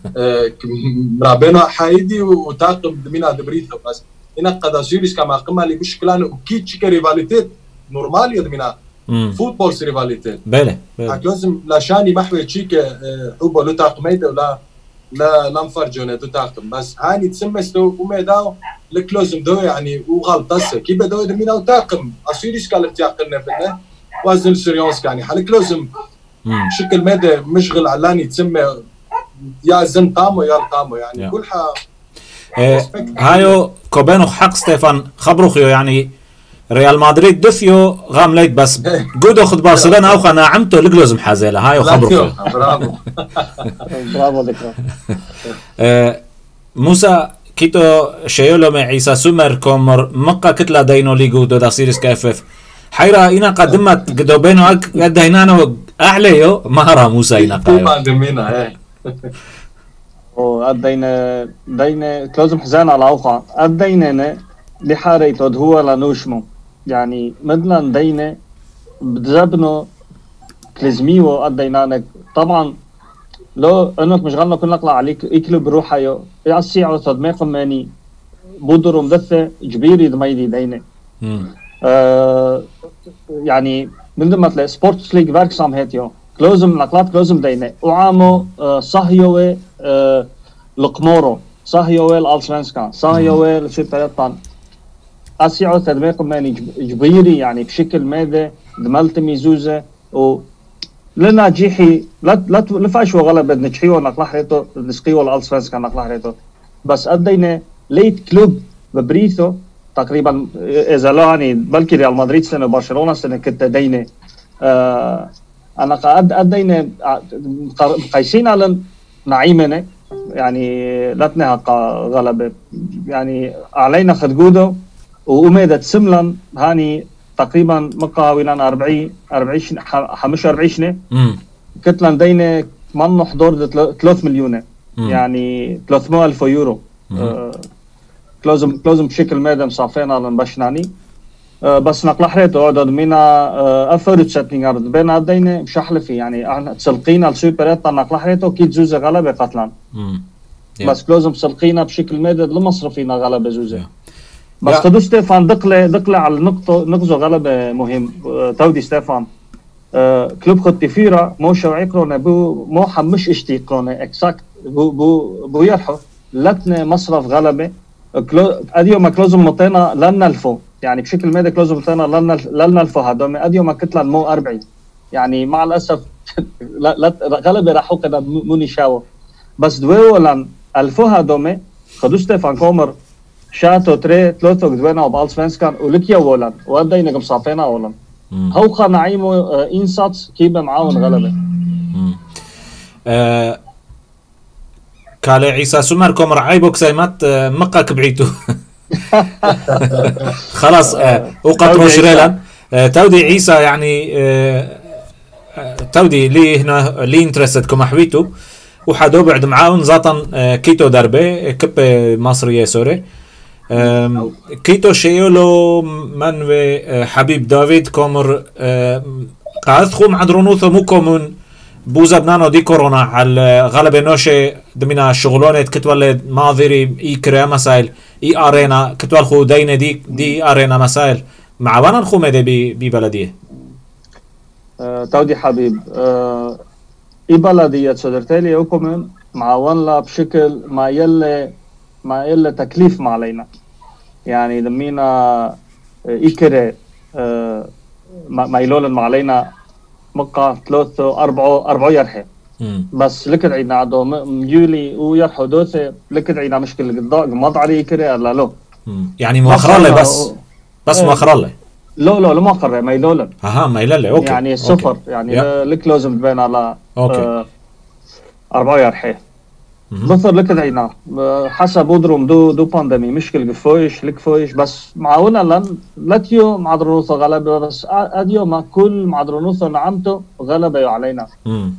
مرابينو حايدي وتاقم دمينا دبريثو بس هنا قد سيريسكا ما قمها لي بشكلانو وكي تشيكا ريفاليتيت نورماليو دمينا فوتبول ريفاليتيت
بله بله
لازم لاشاني محوي تشيكا حبو لو تاقم ميدا ولا لا لنفرجونه دو تاقم بس هاني تسمستو وميداو لكلوزم دو يعني وغلطسه كيف دو دمينا وتاقم اسيريسكا اللي تياقلنا بنا وازن سيريونسكا يعني حال كلوزم شكل ميدا مشغل علاني تسمى يا زن طامو يا طامو يعني yeah. كل حا
إيه هايو كوبينو حق ستيفان خبروخيو يعني ريال مدريد دفيو غام ليت بس جودو خد برشلونة او خنا عمتو لجلوزم حازيله هايو خبروخيو
برافو
برافو ذكرى
موسى كيتو شيولو مع عيسى سومر كومر مقا كتلا داينو ليجو دو دا سيريس كاف حيرا إنا قدمت قدو بينو أك داينانو أعليو مهرا موسى إنا قايو
ما دمينا هاي
وأدينا دينا كلوزم حزان على أوقع أدينا لحاري تود هو لنوشمو يعني مدلن دينا بجبنو كلزميو أدينانك طبعا لو انك مش غلنا كل نقلع عليك يكلب بروحها يو يعصي على صدماق ماني بودر مدثة جبيري دميدي دينا آه يعني من دم مثل سبورتس ليج فيركسام هاتيو كلوزم نقلات كلوزم دينا وعامو آه صهيوه آه لقمورو صهيوه الالسفنسكان صهيوه الشيطان أسيعو صدماق ماني جبيري يعني بشكل ماذا دملت ميزوزة و لنا جيحي لا لا لفاش وغلب نجحيو نقلع ريتو نسقيو الالسفنسكان نقلع ريتو بس أدينا ليت كلوب ببريثو تقريبا اذا لا يعني بلكي ريال مدريد سنه برشلونه سنه كنت دينا آه انا قد قدينا قايسين على نعيمنا يعني لاتنا غلبه يعني علينا خدجودو وأميدة سملان هاني تقريبا مقاولان أربعين أربعين خمسة وأربعين سنة كتلان دينا منو حضور ثلاثة مليون يعني ثلاثمائة ألف يورو آه كلوزم كلوزم بشكل مادة مصافينا لنبشناني آه بس نقل حريته عدد منا آه أفرد ساتنينغ عرض بين عدينا مش أحلفي يعني احنا تسلقينا السوبريتا نقل حريته كيد زوزة غلبة قتلان بس كلوزم تسلقينا بشكل مادة لمصرفينا غلبة زوزة بس خدو ستيفان دقلة دقلة على النقطة نقطة غلبة مهم آه تودي ستيفان آه كلوب خد تفيرة مو شوعي كورونا بو مو حمش اشتي كورونا اكساكت بو بو بو يرحو لتنا مصرف غلبة اديو ما كلوزم مطينا لن نلفو يعني بشكل مادي كلوزم مطينا لن لن نلفو هدوم اديو ما كتلان مو أربعين يعني مع الاسف لا غلبة راحو كده مو نشاو بس دويو لن الفو هدوم خدو ستيفان كومر شاتو تري ثلاثة قدوينا وبالسفنسكان ولكيا ولن وادينا قم صافينا ولن هوقا نعيمو إنساتس كيبا معاون غلبة
أه كالي عيسى سمر كومر عيبوك سايمات مقا كبعيتو خلاص أه وقت روشريلا أه تودي عيسى يعني أه تودي لي هنا لي انترست كما حويتو وحدو بعد معاون زاطن أه كيتو دربي كب مصرية سوري كيتو شيولو منوي حبيب دافيد كومر قاعدخو مع درونوثو مو كومون بوزا بنانو دي كورونا على غلبة نوشي دمينا شغلونة كتولد ماضري اي كريا مسائل اي ارينا كتولخو دينا دي دي ارينا مسائل مع وانا نخو مدي بي, بي بلدية
أه تودي حبيب أه اي بلدية صدرتالي او كومون مع وانا بشكل ما يلي ما يلي تكليف ما علينا يعني دمينا إيكرة آه ما يلولن ما علينا مقا ثلاثة أربعة أربعة يرحي بس لكن عينا عدو مجولي ويرحو دوثة لكن عينا مشكلة قداء مض علي إيكرة لا لو
يعني مؤخرا لي بس بس مؤخرا لي
لا لا لا مؤخرا ما يلولن
اها ما يلولن اوكي
يعني صفر أوكي. يعني لك لازم تبين على آه أربعة يرحي بصر لك دعينا حسب بودروم دو دو باندمي مشكل قفويش لك فويش بس معاونا لن لاتيو مع درونوثو غلبة بس اديو ما كل مع درونوثو نعمته غلبة علينا
امم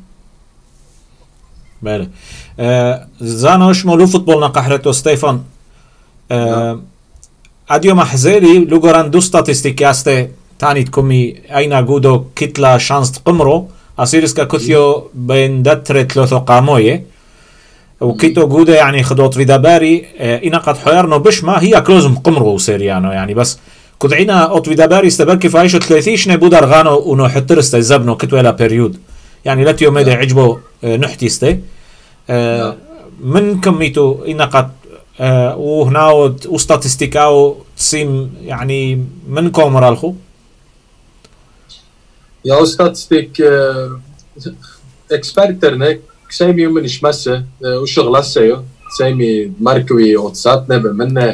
بالي آه زانوش مولو فوتبولنا قحرتو ستيفان آه اديو ما حزيري لوغران دو ستاتستيكياستي تاني تكمي اينا قودو كتلا شانس تقمرو اسيرسكا كثيو بين داتري تلوثو قاموية وكيتو جودة يعني خدوت في دباري إنا قد حيرنا بشما هي كلوزم قمرو سيريانو يعني بس كدعينا أوت في دباري استبركي فايشو ثلاثيش نبودر غانو ونو حترست يزبنو كتولا بيريود يعني لا تيوم يدي عجبو نحتيستي من كميتو إنا قد وهناو وستاتستيكاو تسيم يعني من كومر الخو
يا ستاتستيك اكسبرترنك سامي يوم نشمسه وشغل هسه سامي مركوي واتساب نبى منه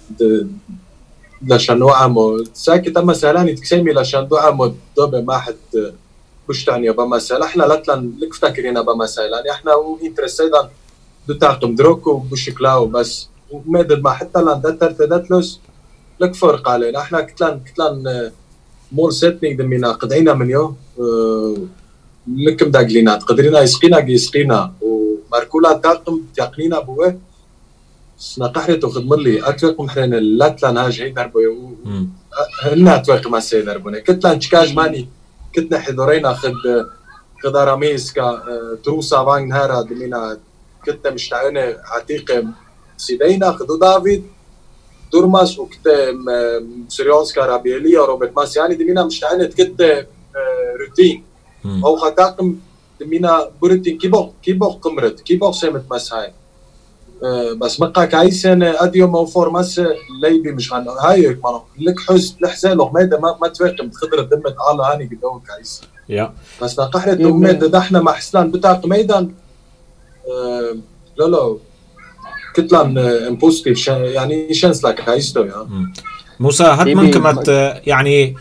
لشان وعمو ساكت اما سالاني تكسامي لشان وعمو دوبه ما حد بشتعني بما سال احنا لاتلان لك فاكرين بما سال يعني احنا وانترسيدان دو تاقم دروكو بشكلاو بس مادد ما حتى لان دتر تدتلس لك فرق علينا احنا كتلان كتلان مول سيتنينج دمينا قدعينا من يو اه لكم داقلينات قدرنا يسقينا يسقينا وماركولا تاقم تيقنينا بوه سنا قحرته خدمر لي اتوقع حنا لاتلان هاج هي دربو هنا اتوقع ما سي دربونه كتلان تشكاج ماني كتنا حضورينا خد خد راميس كا تروسا فان نهارا دمينا كتنا مشتعينه عتيقه سيدينا خدو دافيد دورماس وكتم سيريونسكا رابيليا روبرت ماس يعني دمينا مشتعينه كت روتين او خطاقم دمينا بروتين كيبو كيبو قمرت كيبو سمت مساي أه بس مقا كايسن اديو مو فورماس ليبي مش غن هاي مانو لك حز لحزه لو ميدا ما, ما تفهم خضر دمت على هاني قدو كايس
يا
بس نقحره دوميد دحنا مع حسلان بتاع ميدان أه لا لا كتلان امبوستيف يعني شانس لك كايستو يا
موسى هات منكم يعني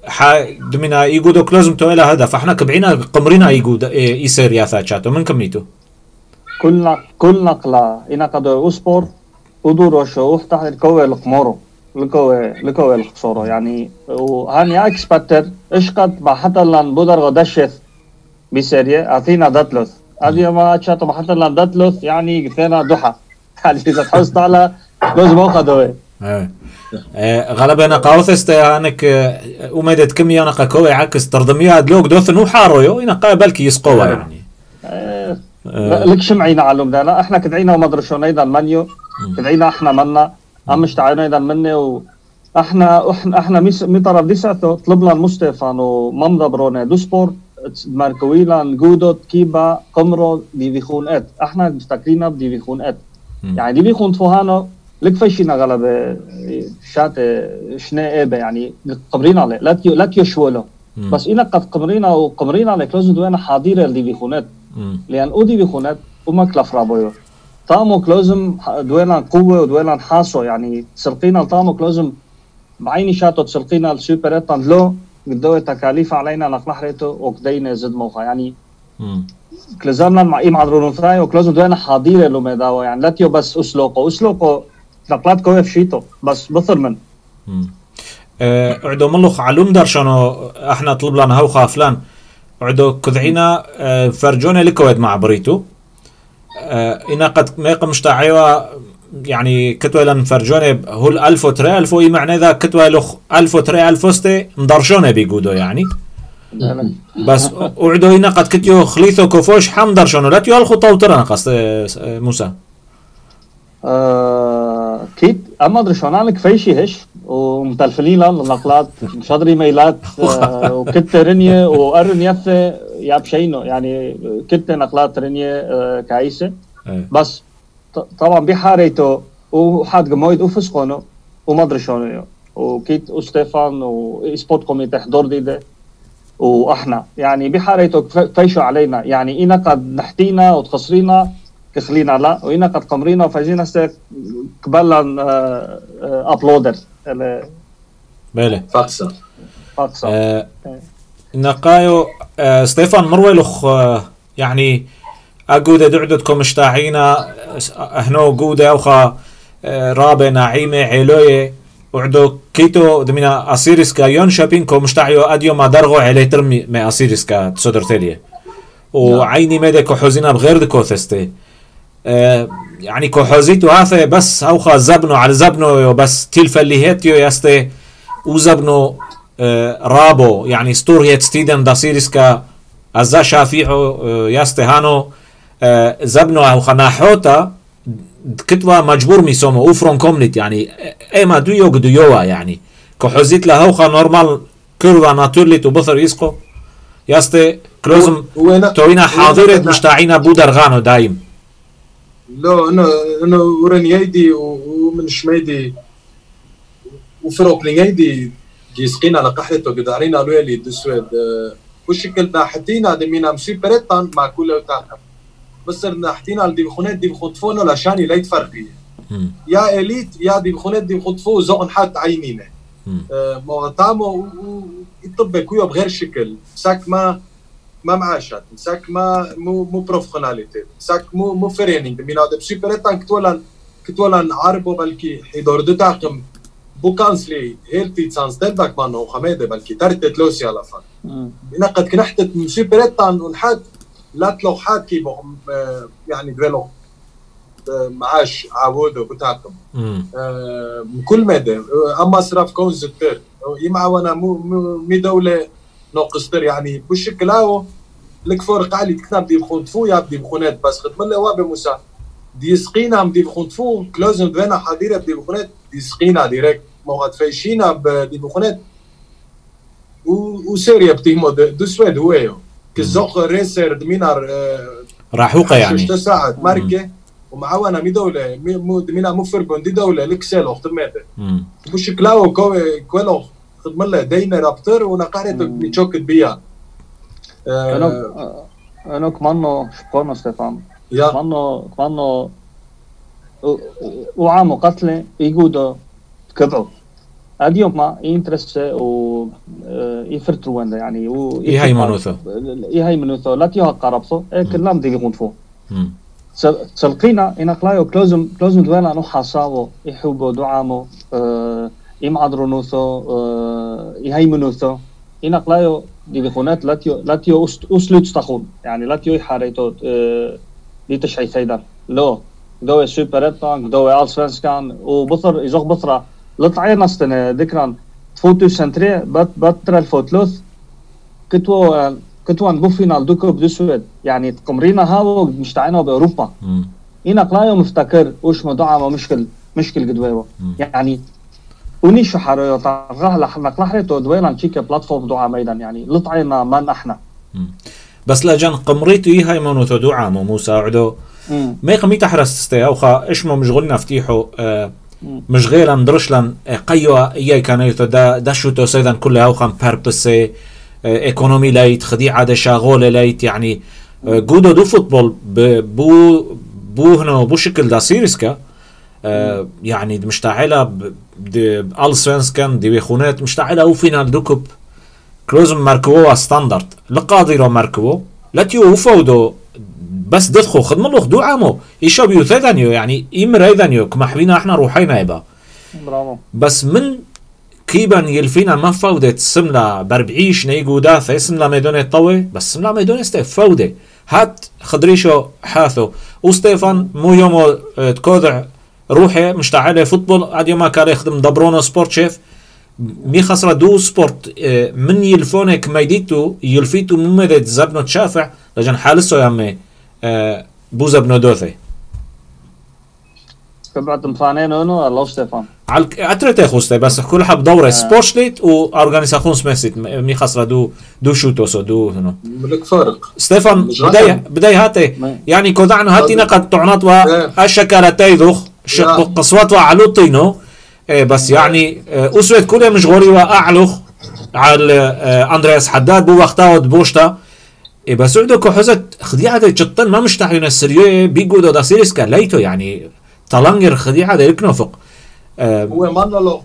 ح دمنا يجودو كلوزم تو إلى هدف احنا كبعينا قمرنا يجود يصير يا ثاتشاتو من كميتو
كل كل نقلة إنا قدو أسبور ودوروشو وفتح الكوي القمورو الكوي الكوي الخسورو يعني وهاني اكسبكتر ايش قد بحتى لان بودر غدشت بسيريا اثينا داتلوث هذه ما تشاتو بحتى لان داتلوث يعني قلنا ضحى يعني اذا تحوزت على لازم اخذه
ايه غالبا قاوثست انك ومدت كمية انا كوي عكس ترضميها دلوك دوث نو حارو يو انا قابلك يسقوا يعني
لك شمعينا علوم ده احنا كدعينا ومدرشون ايضا منيو كدعينا احنا منا عم اشتعينا ايضا مني واحنا احنا احنا مي طرف ديساتو طلبنا المستفان وممضى برونا دو سبور ماركويلا نجودوت كيبا قمرو ديفيخون ات احنا مستقلين بديفيخون ات يعني ديفيخون فوهانو لك فيشينا غلبة شات شنا ايبه يعني قمرين عليه لا لا تيشولو بس إنا قد قمرينا وقمرينا على كلوزن دوينا حاضرة الديفيخونات لأن او ديفيخونات وما كلافرابويو طامو كلوزم دوينا قوة ودوينا حاسو يعني تسلقينا طامو كلوزم بعيني شاتو تسلقينا السوبريتان لو قدوه تكاليف علينا نقلحريتو وكدينا زد موخا يعني كلزمنا مع إيم عدرونو ثاي وكلوزم دوينا حاضرة لو ميداو يعني لا تيو بس أسلوقو أسلوقو نقلات قوية في شيتو بس بثر من
عدو ملوخ علوم درشانو احنا طلب لنا هوخا فلان عدو كذعينا اه فرجونا لكويد مع بريتو اه انا قد ميقا مشتاعيوا يعني كتوى لن فرجونا هو الالف وتري الفو اي معنى ذا كتوى لخ الف وتري الفوستي مدرشونا بيقودو يعني بس وعدو انا قد كتيو خليثو كوفوش حام درشانو لا تيو الخو طوترنا قصد موسى
أه كيد اما درشونا لك فيشي هش ومتلفلين للنقلات شادري ميلات أه وكت رنية وقرن يثة ياب شينو يعني كت نقلات رنية أه كايسة بس طبعا بحاريتو وحاد قمويد وفسقونو وما درشونو وكيت وستيفان وإسبوت كوميتي حضور دي ده واحنا يعني بحاريتو فيشو علينا يعني إنا قد نحتينا وتخسرينا كخلينا لا وإنا قد قمرينا وفاجينا استيق قبلا أبلودر
بله
فاقصة
فاقصة
أه نقايو أه ستيفان مرويلوخ أه يعني أجودة دعدتكم مشتاعينا هنو جودة أوخا أه رابع نعيمة علوية وعدو كيتو دمينا أسيريسكا يون شابينكو مشتاعيو أديو ما درغو عليه ترمي ما أسيريسكا تصدر تليه وعيني ميدا كحوزينا بغير دكو ثستي أه يعني كحوزيتو هذا بس أوخا زبنو على زبنو بس تلفا اللي هيتيو يستي وزبنو أه رابو يعني ستوريت ستيدن دا سيريسكا أزا شافيعو أه يستي هانو أه زبنو أوخا ناحوتا كتوا مجبور ميسومو اوفرون كومنيت يعني ايما دويو قدويوها يعني كحوزيت لها اوخا نورمال كيروا ناتورلي تبثر يسقو يستي كلوزم توينا حاضرة مشتاعينا بودر غانو دايم
لا انا انا ورنيايدي ومن شميدي وفروق لنيايدي جيسقينا لقحلته قدارينا لويلي دسويد وشكلنا حدينا دمينا مسيبريتان مع كل وتاقم بس نحتينا دي بخونات دي بخطفونا لشاني لا يتفرقي يا اليت يا دي بخونات دي بخطفو زغن حتى عينينا مغطامو يطبق كويو بغير شكل ساك ما ما معاشات ساك ما مو مو بروفيشناليتي ساك مو مو فرينينغ مينا دي سوبريتان كتولان كتولان عربو بلكي حيدور دو تاقم بو كانسلي هيلتي تسانس دلبك مانو خميده بلكي ترتت لوسي على فن مينا قد كنحتت من سوبريتان ونحت لا تلو حاكي يعني دولو معاش عودو بتاعكم بكل مدى اما صرف كون زتر يمع وانا مو مي دوله نوقستر يعني بشكل هاو لك فرق علي كتاب دي بخونتفو يا بدي بخونات بس خدم الله وابي موسى دي سقينا بدي بخونتفو كلوزن دوينا حديره بدي بخونات دي سقينا ديريكت موغد فيشينا بدي بخونات وسيريا بتيمو دو سويد هويو كزوق ريسر دمينار
راحوقه يعني
شو ساعات ماركه ومعاونه مي دوله مو دمينا مو فرقون دي دوله لكسل وقت ماده بوش كلاو كوي كولو خدم الله دينا رابتر ونقارت ميتشوكت بيا
انا انا كمان شكرا ستيفان كمان كمان وعامو قتله يقودو كبعو اليوم ما انترست و يفرتروان يعني و
يهاي منوثو
يهاي منوثو لا تيها قربصو كلام دي يغونفو تلقينا إن قلايو كلوزم كلوزم دولا نو حاساو يحبو دعامو يمعدرونوثو يهاي منوثو إن قلايو دي بيخونات لا تيو لا تيو أسلوت استخون يعني لا تيو يحاريتو دي تشعي سيدان لو دوي سوبريتان دوي آلسفنسكان وبصر يزوغ بصرة لطعينا استنى ذكران فوتو سنتري بات باتر الفوتلوث كتو كتو نقول فينا الدوكو بدسويد يعني تقمرينا هاو مشتعينه بأوروبا هنا قلايو مفتكر وش مدعم مشكل مشكل قدويوه يعني ونيشو حاريو طرغاه لحنا قلاحيتو دوينا نشيك بلاتفورم دعام ايضا يعني لطعينا ما نحنا
بس لجان قمريتو يهاي منوتو دعام وموسى عدو ما يقمي تحرس تستي اوخا اشمو مشغولنا فتيحو آه مش غير مدرشلن قيوا اياي كان دا دا شو تو سيدان كلها اوخا بيربس ايكونومي لايت خديعه دا شغوله لايت يعني جودو دو فوتبول بو بو هنا بو شكل دا سيريسكا يعني مشتعله السوينسكان دي بيخونات مشتعله او فينال دوكوب كلوزم ماركو ستاندرد لقاديرو ماركو لا تيو فودو بس دخو خدمة له خدو عامو إيشو بيو ثيدانيو يعني إمر أيضانيو كما حبينا إحنا روحينا يبا
برافو
بس من كيبا يلفينا ما فودة سملا بربعيش نيجو داثة سملا ميدوني طوي بس سملا ميدوني استي فودة هات خدريشو حاثو وستيفان مو يومو تكوذع روحي مشتعله فوتبول عاد يوما كان يخدم دبرونو سبورت شيف مي خسرة دو سبورت من يلفونك ميديتو يلفيتو ممدد زبنو تشافع لجن حالسو يامي أه بوزا بنودوثي
كبعت مفانين انو الله ستيفان
على اتريتي خوستي بس كل حب دوره سبورشليت و اورغانيزاسيون سميسيت مي خسره دو دو شوتوسو دو هنا
ملك فارق
ستيفان بداي بداي هاتي يعني كودعنا هاتي نقد طعنات واشكالتي ذوخ شق قصوات وعلوطينو بس يعني اسود كلها مش غوري واعلخ على اندرياس حداد بو وقتها بوشتا إبا سعودو كحوزت خديعة جطن ما مشتاحين السريو بيقودو دا سيريسكا ليتو يعني طلنجر خديعة دا يكنوفق
هو مانا لو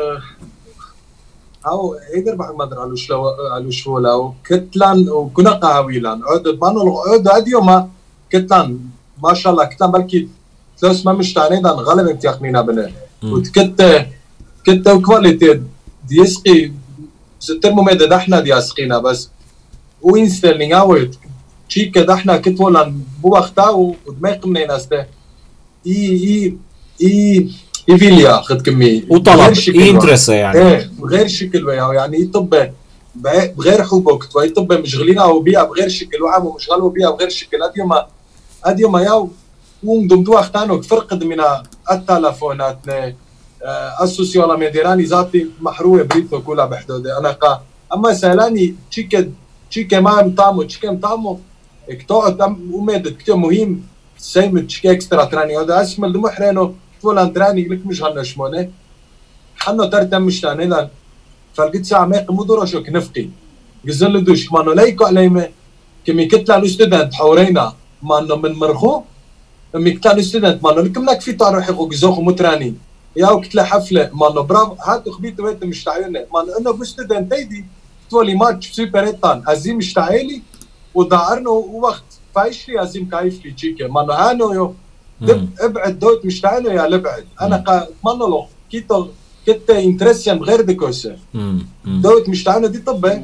هاو ايدر بحق مدر على شلو على شو لو كتلان وكنا قهويلان عود مانا لو عود اديو ما كتلان ما شاء الله كتلان بلكي ثلاث ما مشتاحين دان غالب امتياقنينا بنا وتكت كت وكواليتي ديسقي سترمو ميدا دحنا دياسقينا بس وين ستيرلينغ اوت تشيك دحنا كتولان بو وقتها ودماغ منين استه اي اي اي ايفيليا خد كمي
وطلب انترست يعني
ايه بغير شكل يعني يطب بغير حبوك يطب مشغلينها وبيها بغير شكل وعم ومشغلوا بيها بغير شكل اديما اديما ياو ومدم دو وقتانو فرقد من التلفونات السوسيال ميديراني ذاتي محروه بريتو كلها بحدود انا قا اما سالاني تشيك تشيك ما مطامو تشيك مطامو اكتوعت وميدت كتير مهم سيم تشيك اكسترا تراني هذا اسمه دمو حرينو فلان تراني لك مش هالنشمونه حنو ترتم مشتاني لان فلقيت ساعه ما يقمو دروشو كنفقي قزل دوش مانو لايكو عليمه كمي كتلا الاستودنت حورينا مانو من مرخو مي كتلا الاستودنت مانو لكم لك في طارو حقو قزوخو متراني ياو كتلا حفله مانو برافو هاتو خبيتو ويت مشتعيونه مانو انو بستودنت ايدي تولي ماتش سوبر ايطان ازيم مشتعيلي ودارنو وقت فايشلي ازيم كايفلي تشيكي مانو هانو يو ابعد دوت مشتعينو يا لبعد انا قا مانو لو كيتو كت انترسيان غير دكوسه دوت مشتعينو دي طبه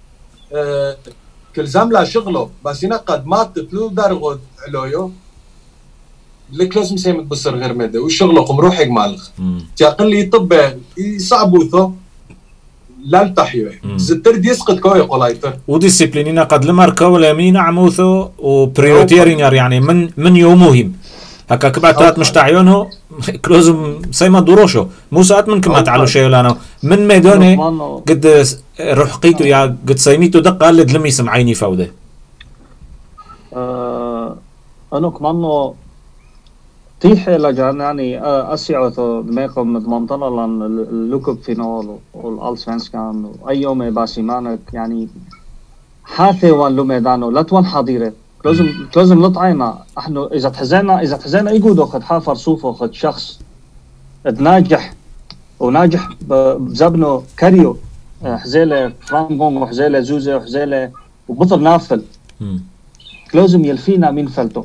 آه كل زملا شغله بس هنا قد مات تلو درغد علويو لك لازم سيمت بصر غير مدى وشغله قم روحك مالخ تاقل لي طبه يصعبوثو لا التحيوه زتر دي يسقط كوي قلايتر
وديسيبلينينا قد لماركو لامين عموثو وبريوتيرين يعني من من يومهم هكا كبعتات مشتعيونه كلوزم سيما دروشو مو ساعات من كما تعالوا شيء لانه من ميدوني قد رحقيتو يا قد سيميتو دقه قال لمي سمعيني فوده
أه انا كمان تيحي لجان يعني اسيعوثو دميقو مدمنطنا لان اللوكوب فينال والالسفنسكان اي يوم باسيمانك يعني حاثي وان لو ميدانو لا توان حضيره لازم لازم نطعينا احنا اذا تحزنا اذا تحزنا يقودوا خد حافر صوفه خد شخص تناجح وناجح بزبنه كاريو حزيله فرانغونغ وحزيله زوزه وحزيله وبطل نافل كلوزم يلفينا مين فلتو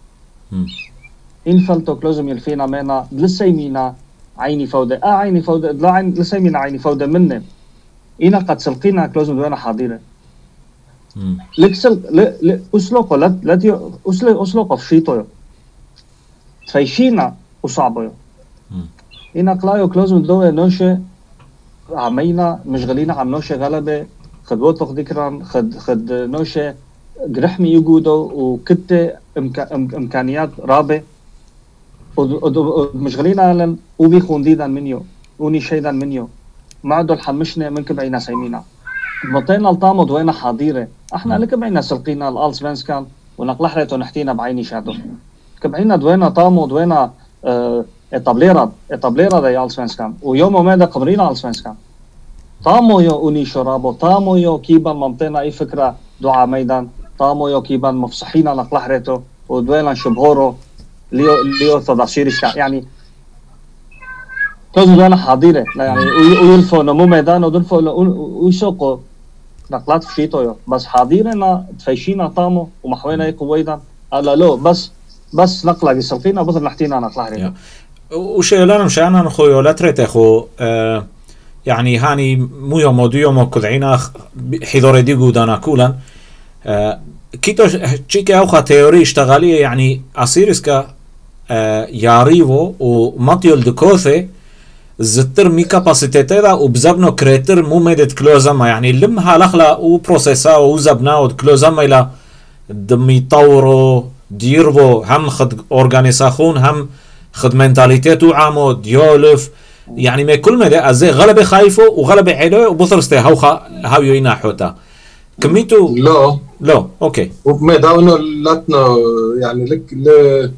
إن فلتو كلوزم يلفينا مينا لسه يمينا عيني فودة آه عيني فودة لا عين لسه يمينا عيني فودة منه إنا قد سلقينا كلوزم دوينا حاضرة لك سلق ل ل أسلوقه لا لا تيو أسلق أسلوقه في شيطه فيشينا وصعبه إنا قلايو كلوزم دوينا نوشة عمينا مشغلين عم نوشة غلبة خدوتك ذكرا خد خد نوشة جرحمي يجودو وكتة إمكا إمكانيات رابع ومشغلين على وبيخون ديدا منيو وني شيدا منيو ما عدو الحمشنا من كبعينا سيمينا مطينا الطامد وين حاضيره احنا لكبعينا سلقينا الالسفنسكان ونقلحرته نحتينا بعيني شادو كبعينا دوينا طامد وين اه اتابليرا اتابليرا دي الالسفنسكان ويوم وماذا قبرينا الالسفنسكان طامو يو اوني شرابو طامو يو كيبا ممتنا اي فكره دعاء ميدان طامو يو كيبا مفصحينا نقلحرته ودوينا شبهورو ليو ليو تداشيرشكا يعني كوزو دوينا حاضيره يعني ويلفو نمو ميدان ودلفو ويسوقو نقلات في شيتو بس حاضيرنا تفيشينا طامو ومحوينا يكو ويدان قال لو بس بس نقلة يسلقينا بطل نحتينا نقلحرته
وشيلان مشانا نخويو لا تريت اخو آه يعني هاني مو يوم ودو يوم كدعينا حضور ديقو دانا كولا آه كيتو تشيكي اوخا تيوري اشتغالية يعني اسيرسكا آه ياريفو وماتيول دكوثي زتر مي كاباسيتيتي دا وبزبنو كريتر مو ميدت كلوزاما يعني لمها لخلا وبروسيسا وزبنا ودكلوزاما الى دمي طورو ديربو هم خد اورغانيساخون هم خد منتاليتيتو عامو ديولف يعني ما كل ما ده ازاي غلبه خايفه وغلبه عيله وبثرسته هوخا هاويو يناحوتا كميتو
لا
لا اوكي
وما داونو لاتنا يعني لك ل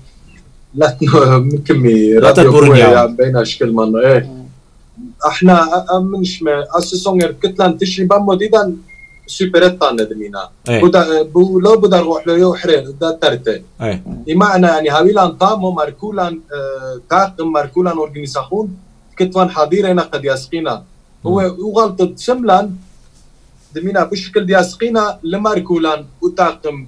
لاتنا كمي راديو يعني بين اشكال من ايه احنا منش ما اسسونغر كتلان تشري بامو ديدان سوبريتا ندمينا بدا بو لو بدا روح له يو حرير دا ترتين
اي
بمعنى يعني هاويلان طامو ماركولان طاقم ماركولان اورغانيزاسيون كتوان حاضرين قد يسقينا هو وغلطة سملان دمينا بشكل دياسقينا لماركولان وطاقم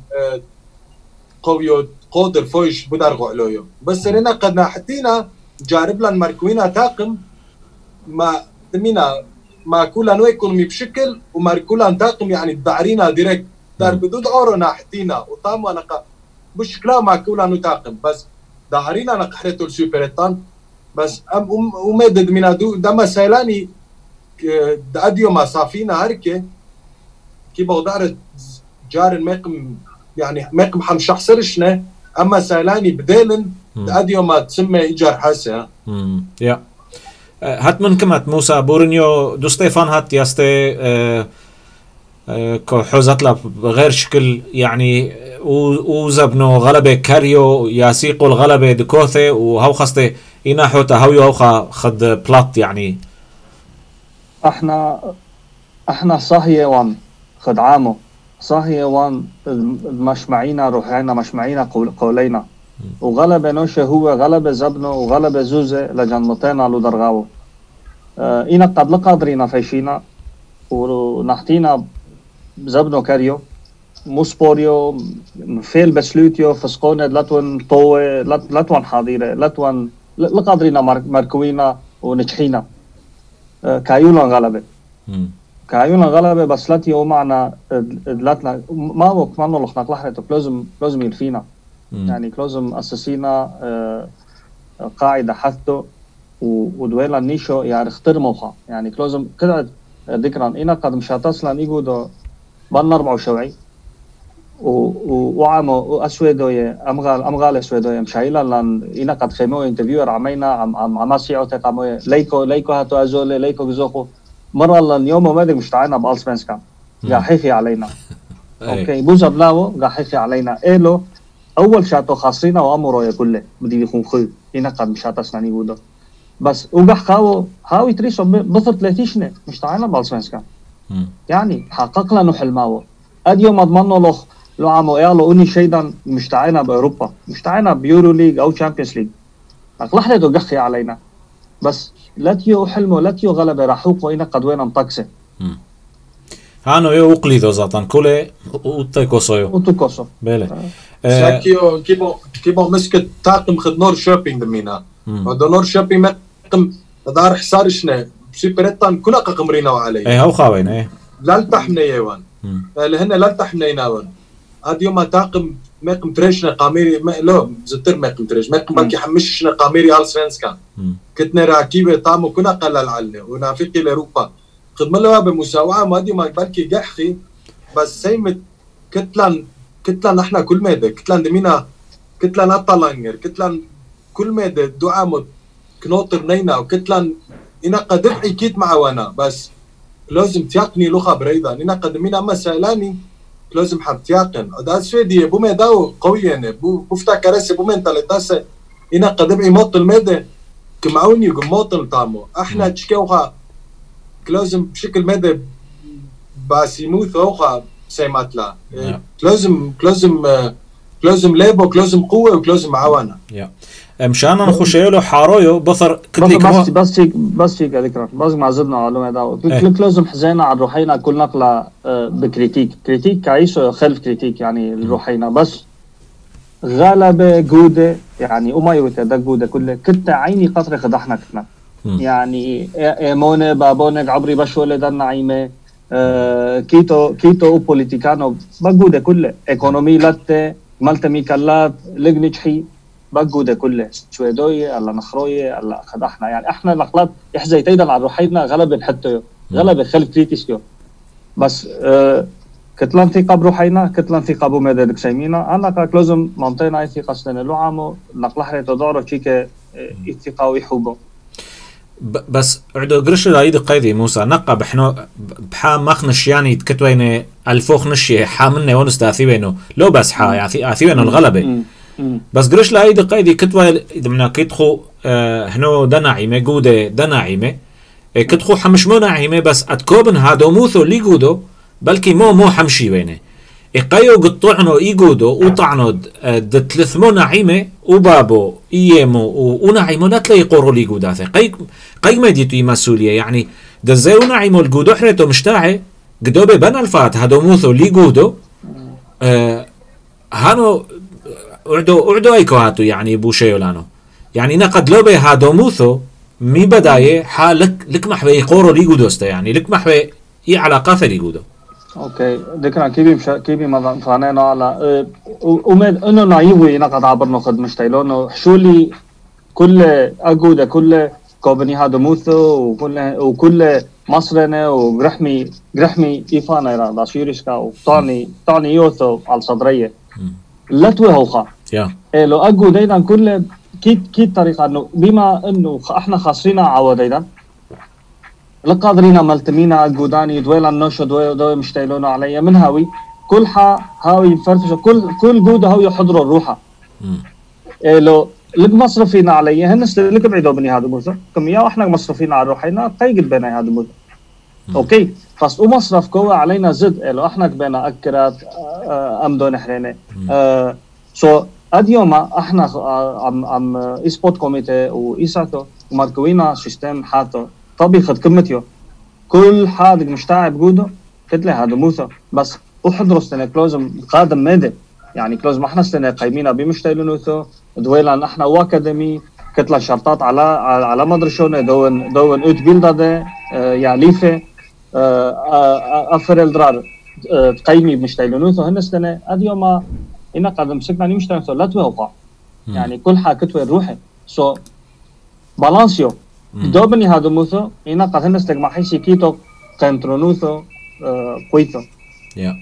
قويو قودر فويش بدار علويو بس لنا قد نحتينا جارب لان ماركوينا طاقم ما دمينا ماركولان ويكونومي بشكل وماركولان طاقم يعني دارينا ديريكت دار بدود اورو نحتينا وطامو انا بشكلا ماركولان وطاقم بس دارينا نقحرتو السوبريتان بس ام ومدد من دو دما سيلاني داديو ما صافينا هركه كي بودار جار مقم يعني مقم حم شخصرشنا اما سيلاني بدلن داديو ما تسمى ايجار حاسه
امم يا هات من كمات موسى بورنيو دو ستيفان هات ياستي اه اه كو حوزت له بغير شكل يعني وزبنو غلبه كاريو ياسيقو الغلبه دكوثي وهو خاصته يناحوتا هاويو هوخا خد بلات يعني
احنا احنا صاهية وان خد عامو صاهية وان مش معينا روحينا مش معينا قولينا وغلبة نوشة هو غلبة زبنو وغلبة زوزة لجنمتين على درغاو اه اينا قد لقادرين فيشينا ونحتينا زبنو كاريو موسبوريو فيل بسلوتيو فسقونة لاتون طوة لاتون حاضرة لاتون لقادرين مركوينا ونجحينا كايولا غلبة كايولا غلبة بس لاتي ومعنا لاتنا ما هو كمان لو خناق لحرته كلوزم كلوزم يلفينا يعني كلوزم أساسينا قاعدة حثته ودويلا نيشو يعني اختر موخا يعني كلوزم كده ذكرا إنا قد مشاتصلا إيجودو بان أربعة وسبعين وعمو أسودوية أمغال أمغال أسودوية مشايلا لان إنا قد خيمو انترفيور عمينا عم عم عماسيعو تقاموية ليكو ليكو هاتو أزولي ليكو جزوخو مرة لان يوم مادك مشتعينا بألسفنسكان قا حيخي علينا أوكي بوزا بلاو قا حيخي علينا إيلو أول شاتو خاصينا وأمرو يكله بدي يكون خي إنا قد مشاتسنا نيبودو بس وقا حقاو هاو يتريسو بثر ثلاثيشنة مشتعينا بألسفنسكان يعني حقق لنا حلماو أديو مضمنو لوخ لو عمو قالوا اني شيدا مشتعينا باوروبا مشتعينا بيورو ليج او تشامبيونز ليج لحظه قخي علينا بس لا تيو حلمه لا تيو غلبه راحوق وإنا قد وين مطقسه
هانو يو اقليدو زاتان كله وتكوسو
وتكوسو
بله
ساكيو كيبو كيبو مسكت طاقم خد نور شوبينج دمينا ودو نور شوبينج مقم دار حصارشنا بسيبريتان كنا قمرينا وعليه
ايه هو خاوين ايه
لا التحمنا يوان لهنا لا التحمنا يناون هاد يوم طاقم مقم تريشنا قاميري ما لو زتر مقم تريش مقم باكي حمشنا قاميري آل سفنسكان كتنا راكيبه طامو كنا قلل علنا ونافقي لاوروبا خدمة لها بمساواة ما دي ما بالكي جحخي بس سيمت كتلان كتلان احنا كل مادة كتلان دمينا كتلان اطلانجر كتلان كل مادة دعامت كنوتر نينا وكتلان إنا قدرعي كيت معوانا بس لازم تيقني لغة بريدا إنا قدمينا أما سألاني لازم حب تيقن دا سويدي بو ميداو قوية بو بفتاكرسي بو منتاليتاسي إنا قدرعي موطل مادة كمعوني يقول موطل طامو احنا تشكيوها لازم بشكل مدى باسيموث اوخا سيماتلا لازم لازم لازم ليبو لازم قوه ولازم معاونه
يا مشان نخش له حارويو بصر كدلي
بس بس بس في ذكر بس ما زدنا معلومه دا كل لازم حزينا على روحينا كل نقله بكريتيك كريتيك كايسو خلف كريتيك يعني روحينا بس غلبه جوده يعني وما يوتا دا جوده كله كنت عيني قطره خدحنا كنا يعني ايمونه بابونك عبري بشوله دا نعيمه آه كيتو كيتو بوليتيكانو بجوده كله ايكونومي لته ملتمي كلات لجنجحي بجوده كله سويدويه الله نخرويه الله خدحنا يعني احنا الاخلاط احزي تيدا على روحينا غلب حتى غلب خلف كريتيسكو بس آه كتلان ثقه بروحينا كتلان ثقه بو مدد سيمينا انا كلوزم منطينا ثقه سنه لو عامو نقلحره تدارو تشيك ثقه ويحوبو
بس عدو قرش لايد قيدي موسى نقى بحنو بحا مخنش يعني تكتوينه الفوخ نشي حاملنا ونست اثيبينو لو بس حا يعني اثيبينو الغلبة بس قرش لايد قيدي كتوي دمنا كتخو اه هنو دناعيمه جودة دناعيمه اه كتخو حمشمو ناعيمه بس اتكوبن هادو موثو لي جودو بلكي مو مو حمشي بينه إقايو قطعنو إيجودو وطعنو دتلثمو نعيمة وبابو إيامو ونعيمو لا تلاقي قورو ليجو داثي قيق قيق ما ديتو مسؤولية يعني دزايو نعيمو الجودو حريتو مشتاعي قدوبي بنا الفات هادو موثو ليجودو آه هانو اعدو اعدو ايكو هاتو يعني بوشيو لانو يعني نقد لوبي هادو موثو مي بداية حالك لك محبي قورو ليجو دوستا يعني لك محبي اي علاقة في ليجودو
اوكي ذكرنا كيبي مش كيبي ما فانينا على ومد انه نايوي نقد عبرنا خد مشتايلونه حشولي كل اجوده كل كوبني هذا موثو وكل وكل مصرنا وجرحمي جرحمي ايفانا را داشيريسكا وطاني طاني يوثو على الصدريه لا توهوخا
يا
لو اجوده ايضا كل كيت كيت طريقه انه بما انه احنا خاصين عوض ايضا لقادرين ملتمينا جوداني دويلا نوشو دوي دوي مشتايلونا عليا من هاوي كل حا هاوي فرفشه كل كل جوده هاوي يحضروا الروحه إيه لو لك مصرفين عليا هن لك بعيدوا بني هذا موسى كم يا احنا مصرفين على روحنا طيق بينا هذا موسى اوكي بس ومصرف كوا علينا زد إيه لو احنا بينا اكرات امدون حرينه آه سو اديوما احنا ام ام ايسبوت كوميتي وايساتو وماركوينا سيستم حاطه طبيخة كمتيو كل حاد مشتاعب جودو كتله هذا موسى بس احضروا سنة كلوزم قادم مادة يعني كلوزم احنا سنة قايمين بمشتايلونوثو دويلا احنا واكاديمي كتله شرطات على على مدرشونه دون دون اوت بيلدا ده يا ليفه افرل درار قايمي بمشتايلونوثو هن سنة اديوما انا قادم مسكنا نمشتايلونوثو لا توقع يعني كل حاكتوه الروحي سو بالانسيو دوبني هذا موثو إنا قد هنستك مع حيث كيتو كنترونوثو قويتو
يا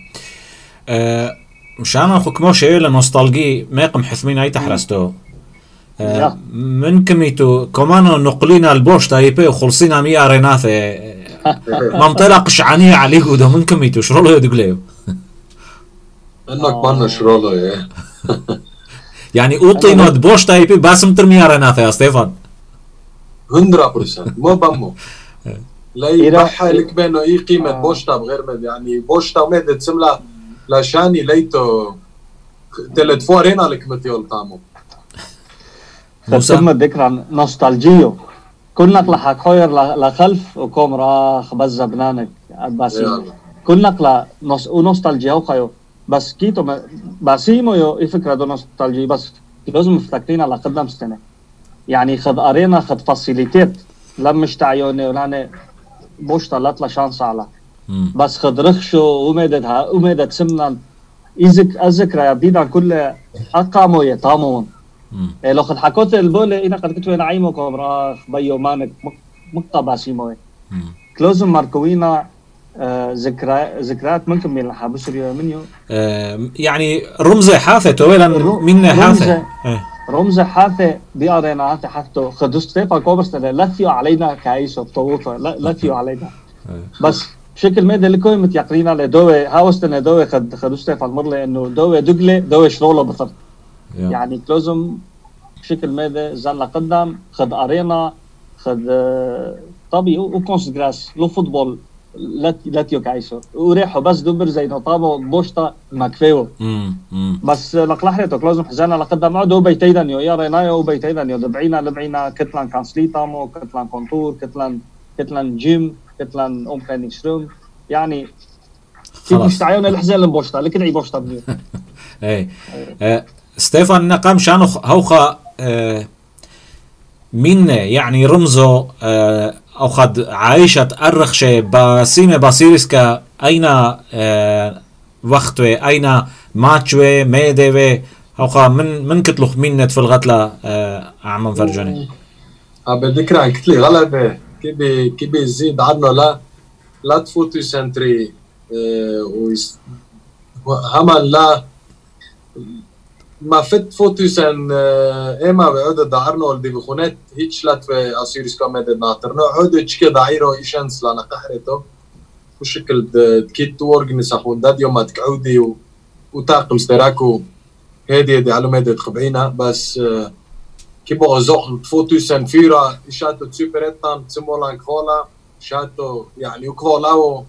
مشان أخو كمو شيء لنوستالجي ما يقم حثمين أي تحرستو من كميتو كمانو نقلينا البوش تايبي وخلصينا مية ريناثي منطقة قشعانية عليه وده من كميتو شرولو يدقليو
انك بانا شرولو
يعني اوطينو بوش تايبي باسم ترمية ريناثي يا ستيفان
مية بالمية مو بامو لا يبحى لك بينه اي قيمة بوشتا بغير مد يعني بوشتا ومد تسملا لاشاني ليتو تلتفورينا لك متيول تامو
ثم ذكرى نوستالجيو كل نقلة حكوير لخلف وكم راخ بزا بنانك باسيمو كل نقلة نص ونوستالجيا وخيو بس كيتو باسيمو يو فكرة دو نوستالجي بس لازم مفتكرين على قدام سنة يعني خد أرينا خد فاسيليتيت لم مش تعيوني ولاني بوش طلعت له شانس على بس خد رخشو ومددها ومدد سمنا إذك الذكرى يبدينا كل أقاموا يطامون إيه لو خد حكوت البولة إنا قد كنت وين عيمو كوبراخ بيو مانك مقتباسي موي كلوزم ماركوينا آه ذكرى ذكريات منكم من الحابس ريو منيو
آه يعني رمزة حافة تويلا منا حافة
رمزة حافة بيقرينا هاتي حفتو خدو ستيفا كوبرس لا ثيو علينا كايسو بطوطة لا ثيو علينا بس بشكل مادة اللي كوي متيقرينا لدوي هاوستنا دوي خد خدو ستيفا المرلي انه دوي دقلي دوي شلولو بطر يعني كلوزم بشكل مادة زال لقدام خد أرينا خد طبي وكونس جراس لو فوتبول لا تيو كايسو وريحو بس دوبر زي نطابو بوشتا ماكفيو بس لقلحريتو كلوزم حزانا لقدام عدو بيتيدن يو يارينايو وبيتيدن يو دبعينا لبعينا كتلان كانسليتامو كتلان كونتور كتلان كتلان جيم كتلان اوم ترينينغ روم يعني كيف مستعيون الحزان لبوشتا لكن عي بوشتا بنيو
اي ستيفان نقام شانو هوخا مين يعني رمزو او خد عايشة ارخشة باسيمة باسيرسكا اين وقتوه اين ماتشوه ميدوه هوخا من من كتلوخ مين في الغتلة عمان فرجاني
بذكر عن كتلي غلبة كيبي كيبي يزيد عنه لا لا تفوتو سنتري هما لا ما فت فوتوسن اما بعود دارنولد دي بخونات هيتش لات في اسيرس كوميد ناترنو عود تشكي دايرو ايشانس لانا قحرته وشكل كيت اورغنيس اخون داد يوم تقعودي وطاقم استراكو هادي دي على مدى تخبعينا بس كيبو زوخ فوتوسن فيرا شاتو سوبريتان سيمولان كفولا شاتو يعني وكفولاو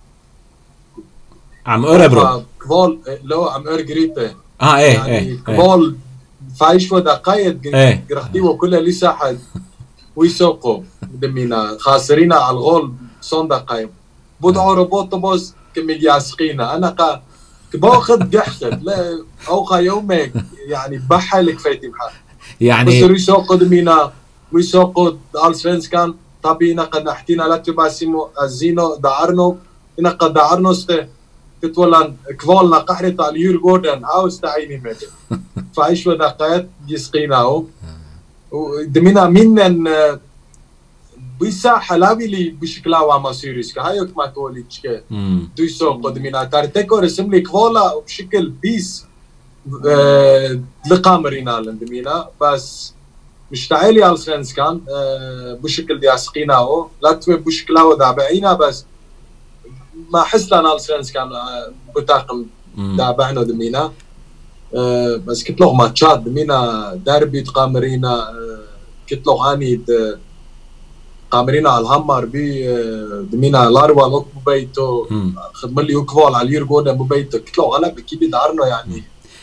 عم اوربرو
كفول لو عم اورغريته
اه ايه
يعني
ايه
كبول فايش ودقايق
ايه
قرختيو كلها لسه حد ويسوقوا دمينا خاسرين على الغول صون دقايق بدعوا روبوت بوز كم ياسقينا انا قا باخذ قحقد لا اوقع يومك يعني بحالك فايتي بحال
يعني
بس يسوقوا دمينا ويسوقوا السفنس كان طبينا قد نحكينا لا تباسيمو الزينو دعرنو إن قد دعرنو سته تتولى كفولنا قحرة على يور جوردن عاوز تعيني مدى فايش ودقات يسقيناه ودمينا منن بيسا حلاوي لي بشكلا وما سيريسك هايك ما تولي تشكي دويسو قدمينا تارتكو رسم لي كفولا بشكل بيس لقامرينا لندمينا بس مش تعالي على السنس كان بشكل دي اسقيناه لا توي بشكلا ودابعينا بس ما حس لنا السنس كان بطاقم دابعنا دمينا أه بس كنت لغ ماتشات دمينا داربي تقامرينا أه كنت لغ اني قامرينا على الهمر بي دمينا لاروا لوك ببيتو خدم لي يكفول على اليرغودا ببيتو كنت لغ غلب كيبي دارنو يعني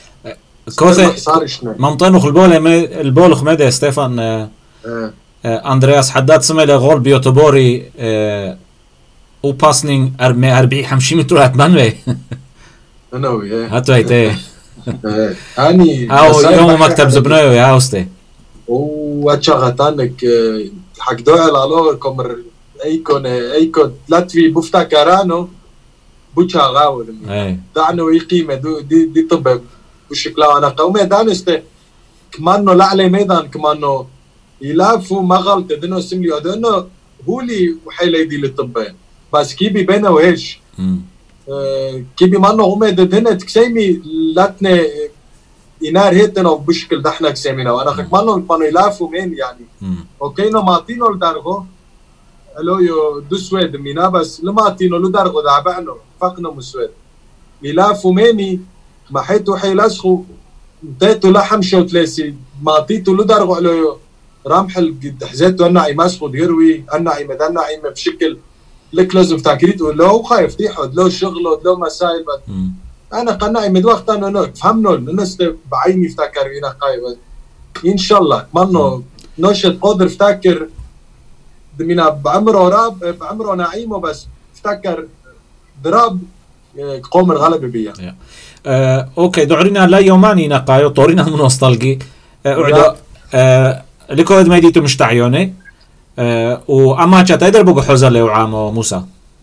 كوثي منطنخ البولة البولخ مدى ستيفان أه أه اندرياس حداد سمي لغول بيوتوبوري أه وباسنينج أربعين خمسين متر هتمنوي
أنا وياه
هتويت إيه
أني
أو يوم مكتب زبنايو يا أوستي
وأتشغلتانك حق دوال على كمر أيكون أيكون لاتفي بفتكرانو بتشغاول دعنو يقيمة دي دي طب بشكله أنا قومي دانسته كمانو لا عليه ميدان كمانو يلافوا ما غلط دنو سملي دنو هو لي وحيل يدي للطبين بس كيبي بينا وهيش آه كيبي مانو هم دهنا تكسيمي لاتنا ينار هيتنا بشكل دحنا كسيمينا وانا خك مانو مانو يلافوا مين يعني اوكي نو ماتينو لدارغو الو يو دو سويد مينا بس لما تينو لدارغو دابعنو فقنا مسويد يلافوا ميني ما حيتو حيلاسخو تيتو لحم شو تلاسي ماتيتو لدارغو الو يو رامحل قد حزيتو انا يماسخو ديروي انا يمد انا يم بشكل لك لازم تاكريتو لو خايف تيحد لو شغله لو مسائل انا قناعي من وقت انا نو فهمنو الناس بعيني افتكر هنا قايب ان شاء الله منو نوشت قدر افتكر دمينا بعمره راب بعمره نعيمه بس افتكر دراب قوم الغلبة بيا.
آه، اوكي دعرينا لا يوماني نقايو طورينا من وسطلقي اعدو آه، لكود ما يديتو مشتعيوني آه، واما جات ايدر بوغو حوزر لي وعامو موسى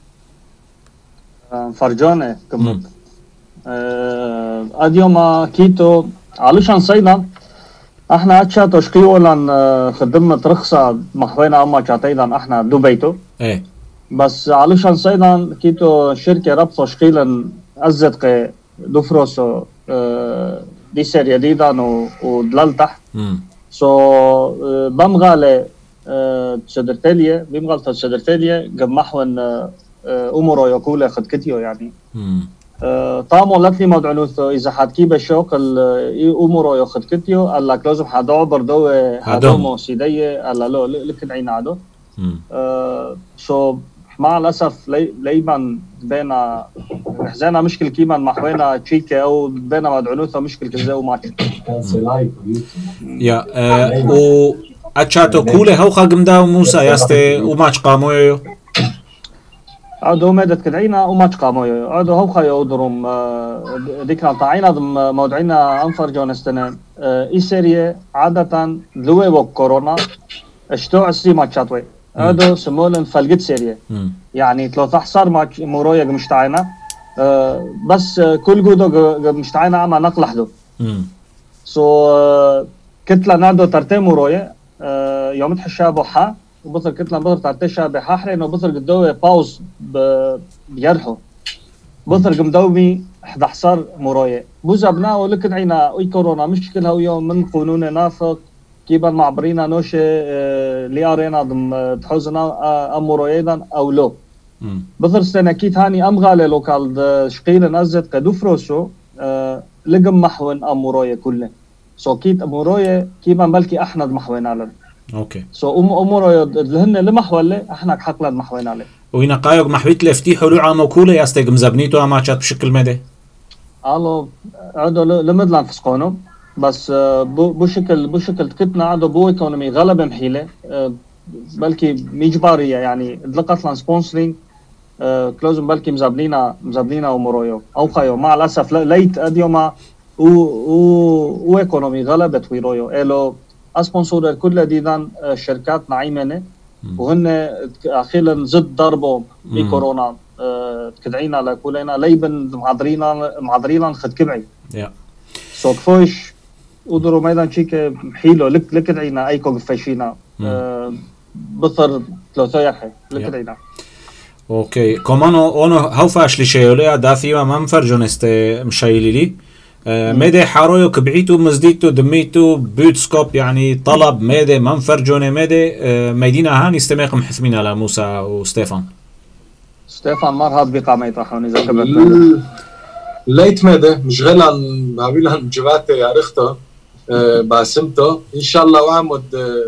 فرجوني كم آه، اديو ما كيتو علشان صيدا احنا اتشاتو شقيو لان خدمة رخصة محوينا اما جاتيدا احنا دبيتو
ايه
بس علشان صيدا كيتو شركة ربطو شقيلا ازدق دفروسو اه دي سير جديدا ودلال تحت سو اه بمغالي اه تشدرتالية بمغالي تشدرتالية قمحون اه امورو يقول خد كتيو يعني اه طامو لاتلي مدعنوثو اذا حدكي بشوق امورو ياخد كتيو قال لك لازم حدو بردو هدومو سيدية قال لو لكن عين عدو اه سو مع الاسف لي ليبان بينا حزانا مشكل كيما محوينا تشيكا او بينا مدعنوثه مشكل كذا وماتش
يا آه و اتشاتو كوله هو قمدا موسى ياستي وماتش قامويو
عادو مدت كدعينا وماتش قامويو عادو هو خيو درم ديكنا طاعينا موضعينا انفر جونستنا اي سيريه عاده دلوي وكورونا اشتو عسي ماتشاتوي هذا سمولن فلقت سيريا يعني ثلاثة عشر ماتش مورويا مشتعينا أه بس كل جودو مشتعينا عم نقل حدو سو أه كتلة نادو ترتي مورويا أه يوم تحشابو حا وبصر كتلة بصر ترتي شابي حاحري انه بصر قدوه باوز بيرحو بصر قمدومي احد عشر مورويا بوز ابناء لكن عينا اي كورونا مشكلة هو يوم من قانون نافق كيبا معبرينا نوشي اللي ارينا ضم تحوزنا امورو ايضا او لو بثر سنة كيت هاني ام غالي لوكال شقيل نزت قدوفروسو لقم محون امورويا كله سو كيت امورويا كيبا ملكي احنا محوين على
اوكي
سو ام امورويا لهن لمحول احنا حقلا محوين عليه
وين قايق محويت لفتيحو لو عامو كوله ياستيق مزبنيتو ماتشات بشكل مدى
الو عدو لمدلان فسقونو بس بشكل بشكل كتنا عنده بو ايكونومي غلبة محيلة بلكي مجبارية يعني دلقت لان سبونسرينج كلوزم بلكي مزابلينا مزابلينا ومرويو او خيو مع الاسف ليت اديوما و و و ايكونومي غلبة ويرويو الو اسبونسور كل ديدان شركات نعيمنة وهن اخيرا ضد ضربوا بكورونا تكدعينا لكولينا ليبن معذرينا معذرينا خد كبعي سو كفوش ودرو ميدان شيك حيلو لك لك دعينا ايكو فاشينا أه بصر ثلاثة لك دعينا
اوكي كمانو اونو هاو فاش لي شيولي دافيو ما مفرجونست مشايلي لي أه ميدي حارويو كبعيتو مزديتو دميتو بوتسكوب يعني طلب ميدي ما مفرجوني ميدي أه ميدينا هاني استماق محثمين على موسى وستيفان
ستيفان مرحب بقامة يطرحون اذا كبرت
ليت ماذا مش غير عن هاويلها جباتي يا رخته أه باسمته ان شاء الله وعمد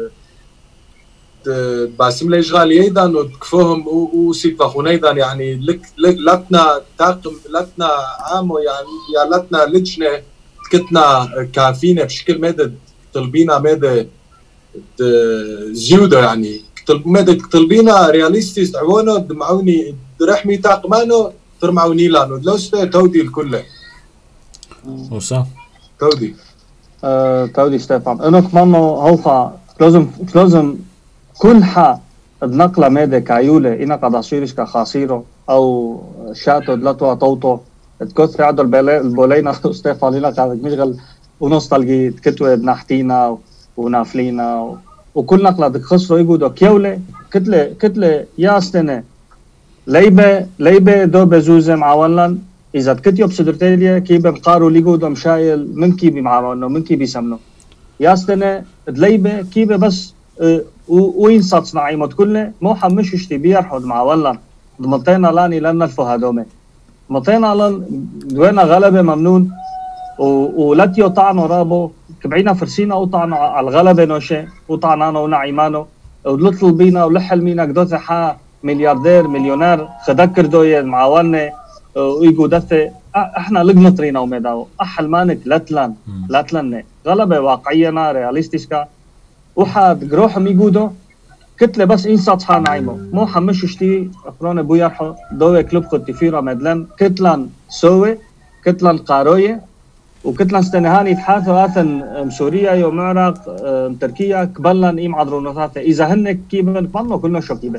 أه باسم لي شغال ايضا وتكفوهم وسيفا خنيدا يعني لك لاتنا طاقم لاتنا عامو يعني يا لاتنا لجنه كتنا كافينا بشكل مدد طلبينا مدى زيوده يعني مدد طلبينا رياليستي تعونوا دمعوني رحمي طاقمانو ترمعوني لانو لوسته تودي الكل
وصا
تودي
آه، تودي ستيفان انو كمان هوخا لازم لازم كل حا النقله ماده كايوله انا قد اصيرش كخاصيرو او شاتو دلاتو توتو تكثر عدو البولينا ستيفان لنا قاعد مشغل ونوستالجي تكتوه بنحتينا ونافلينا وكل نقله تخسروا يقولوا كيوله كتله كتله يا استنى ليبه ليبه دو بزوزه معاولن اذا تكتيو بسدرتيليا كي بقارو ليغو دو مشايل من كي بمعاونو من كي بيسمنو يا استنى ليبه كي بس اه وين صات نعيمت كله مو حمش اشتي بيرحد معاولن ضمطينا لاني لان الفهادومه مطينا لان دوينا غلبه ممنون ولاتيو طعنوا رابو كبعينا فرسينا وطعنوا على الغلبه نوشه وطعنانا ونعيمانو ولطل بينا ولحل مينا قدوث حا ملياردير مليونير خدكر دوية معاونة ويقو دثة احنا لقنطرينا وميداو احل مانك لاتلان لاتلان غلبة واقعية رياليستيسكا وحاد قروحهم يقودو كتلة بس إن سطحة نعيمه مو حمش شتي أخرون أبو يرحو دوي كلوب خطفيرة مدلن كتلان سوي كتلان قاروية وكتلان استنهاني تحاثوا آثن سوريا يوم عراق تركيا قبلن إيم عدروناتها إذا هن كيبن قبلنا كلنا شو كيبن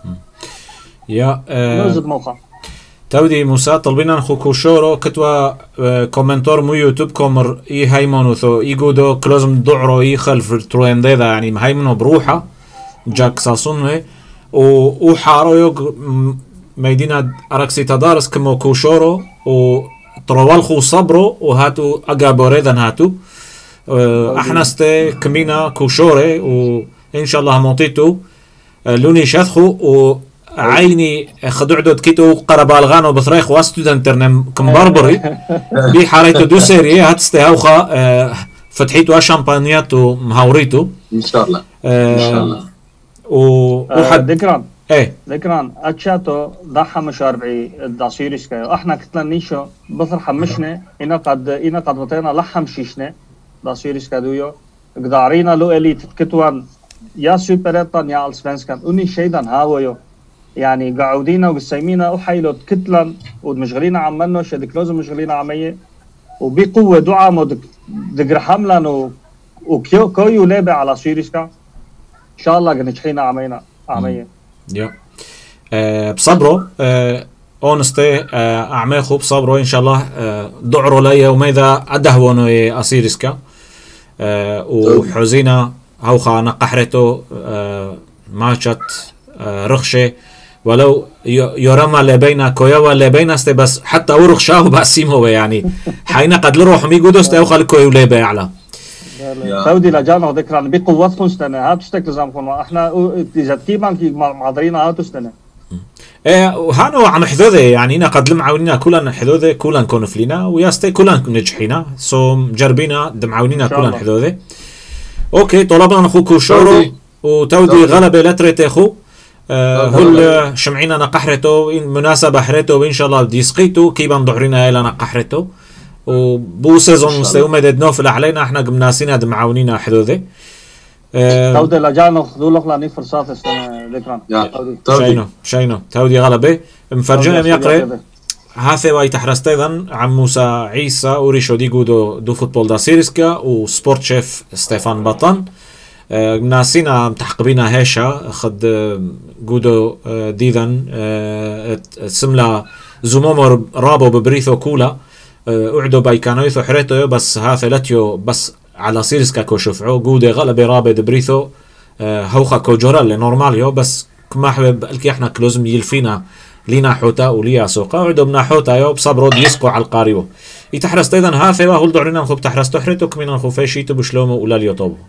يا
نوزد موقع
تودي موسى طلبنا نخو كوشورو كتوا كومنتور مو يوتيوب كومر اي هايمونو ثو ايجودو كلوزم دعرو اي خلف تروين ذا يعني هايمونو بروحه جاك ساسون و وحارو يوغ ميدينا اراكسي تدارس كمو كوشورو و تروالخو صبرو وهاتو اقابوريدن هاتو احنا استي كمينا كوشوري وان شاء الله موتيتو لوني شاثخو و عيني خدعدود كيتو قربالغانو بثريخ واستودنترنم كمبربري بي حاريتو دو سيري هاتستهاوخا فتحيتو شامبانياتو مهوريتو
ان شاء الله
ان
شاء الله
وحد
ذكران
ايه
ذكران اتشاتو ضحى مشاربعي الداسيريسكا احنا كتلا نيشو بثر حمشنا انا قد انا قد وطينا لحم شيشنا داسيريسكا دويو قدارينا لو اليت كتوان يا سوبريتان يا السفنسكان اني شيدان هاويو يعني قاعدين وقسيمينا وحيلو كتلا ومشغلين عملنا شدكلوز مشغلين عمية وبقوة دعاء مدك دقر حملا وكيو كويو لابع على سيريسكا ان شاء الله نجحينا عمينا عمية
يا أه بصبرو أه اونستي أه اعميخو بصبرو ان شاء الله أه دعرو ليا وماذا ادهونو اسيريسكا أه وحزينا هوخا نقحرتو أه ماتشت أه رخشة ولو يرمى لبينا كويوا لبينا است بس حتى ورخشاه باسيم هو يعني حين قد لروح ميجو دوست او خلي كويو لبي اعلى
سعودي لجانا ذكرا بقوتكم استنى هات تستكزامكم احنا اذا كيما كي معذرين هاتوا استنى
ايه وهانو عم حذوذه يعني انا قد لمعاونينا كلنا حذوذه كلنا نكون فلينا وياستي كلنا نجحينا سو مجربينا دمعاونينا كلنا حذوذه اوكي طلبنا نخوكو شورو وتودي غلبه لتريتيخو آه هل شمعينا نقحرته مناسبة حرته وإن شاء الله ديسقيتو كيبا ضحرنا إلى نقحرته وبو سيزون مستوى دنوفل علينا احنا قمناسينا دمعاونينا حدوذي
تودي لجانو خذوا لك لاني فرصات السنة ذكرا
شاينو شاينو تودي غلبة مفرجنا يقرأ هاثي واي تحرست ايضا عم موسى عيسى وريشو ديجو دو, دو فوتبول دا سيريسكا وسبورت شيف ستيفان بطن ناسينا متحقبينا هيشا خد جودو ديذن سملا زمومر رابو ببريثو كولا اعدو بايكانويثو حريتو بس هاثلتيو بس على سيرسكا كو شفعو جودي غلبي رابي دبريثو هوخا كو جورال نورماليو بس كما حبيب الكي احنا كلوزم يلفينا لينا حوتا وليا سوقا اعدو بنا حوتا يو بصبرو ديسكو على القاريو يتحرست ايضا هاثي وهل دعرنا نخوب تحرستو حريتو كمينا نخو فيشيتو بشلومو ولا ليوتوبو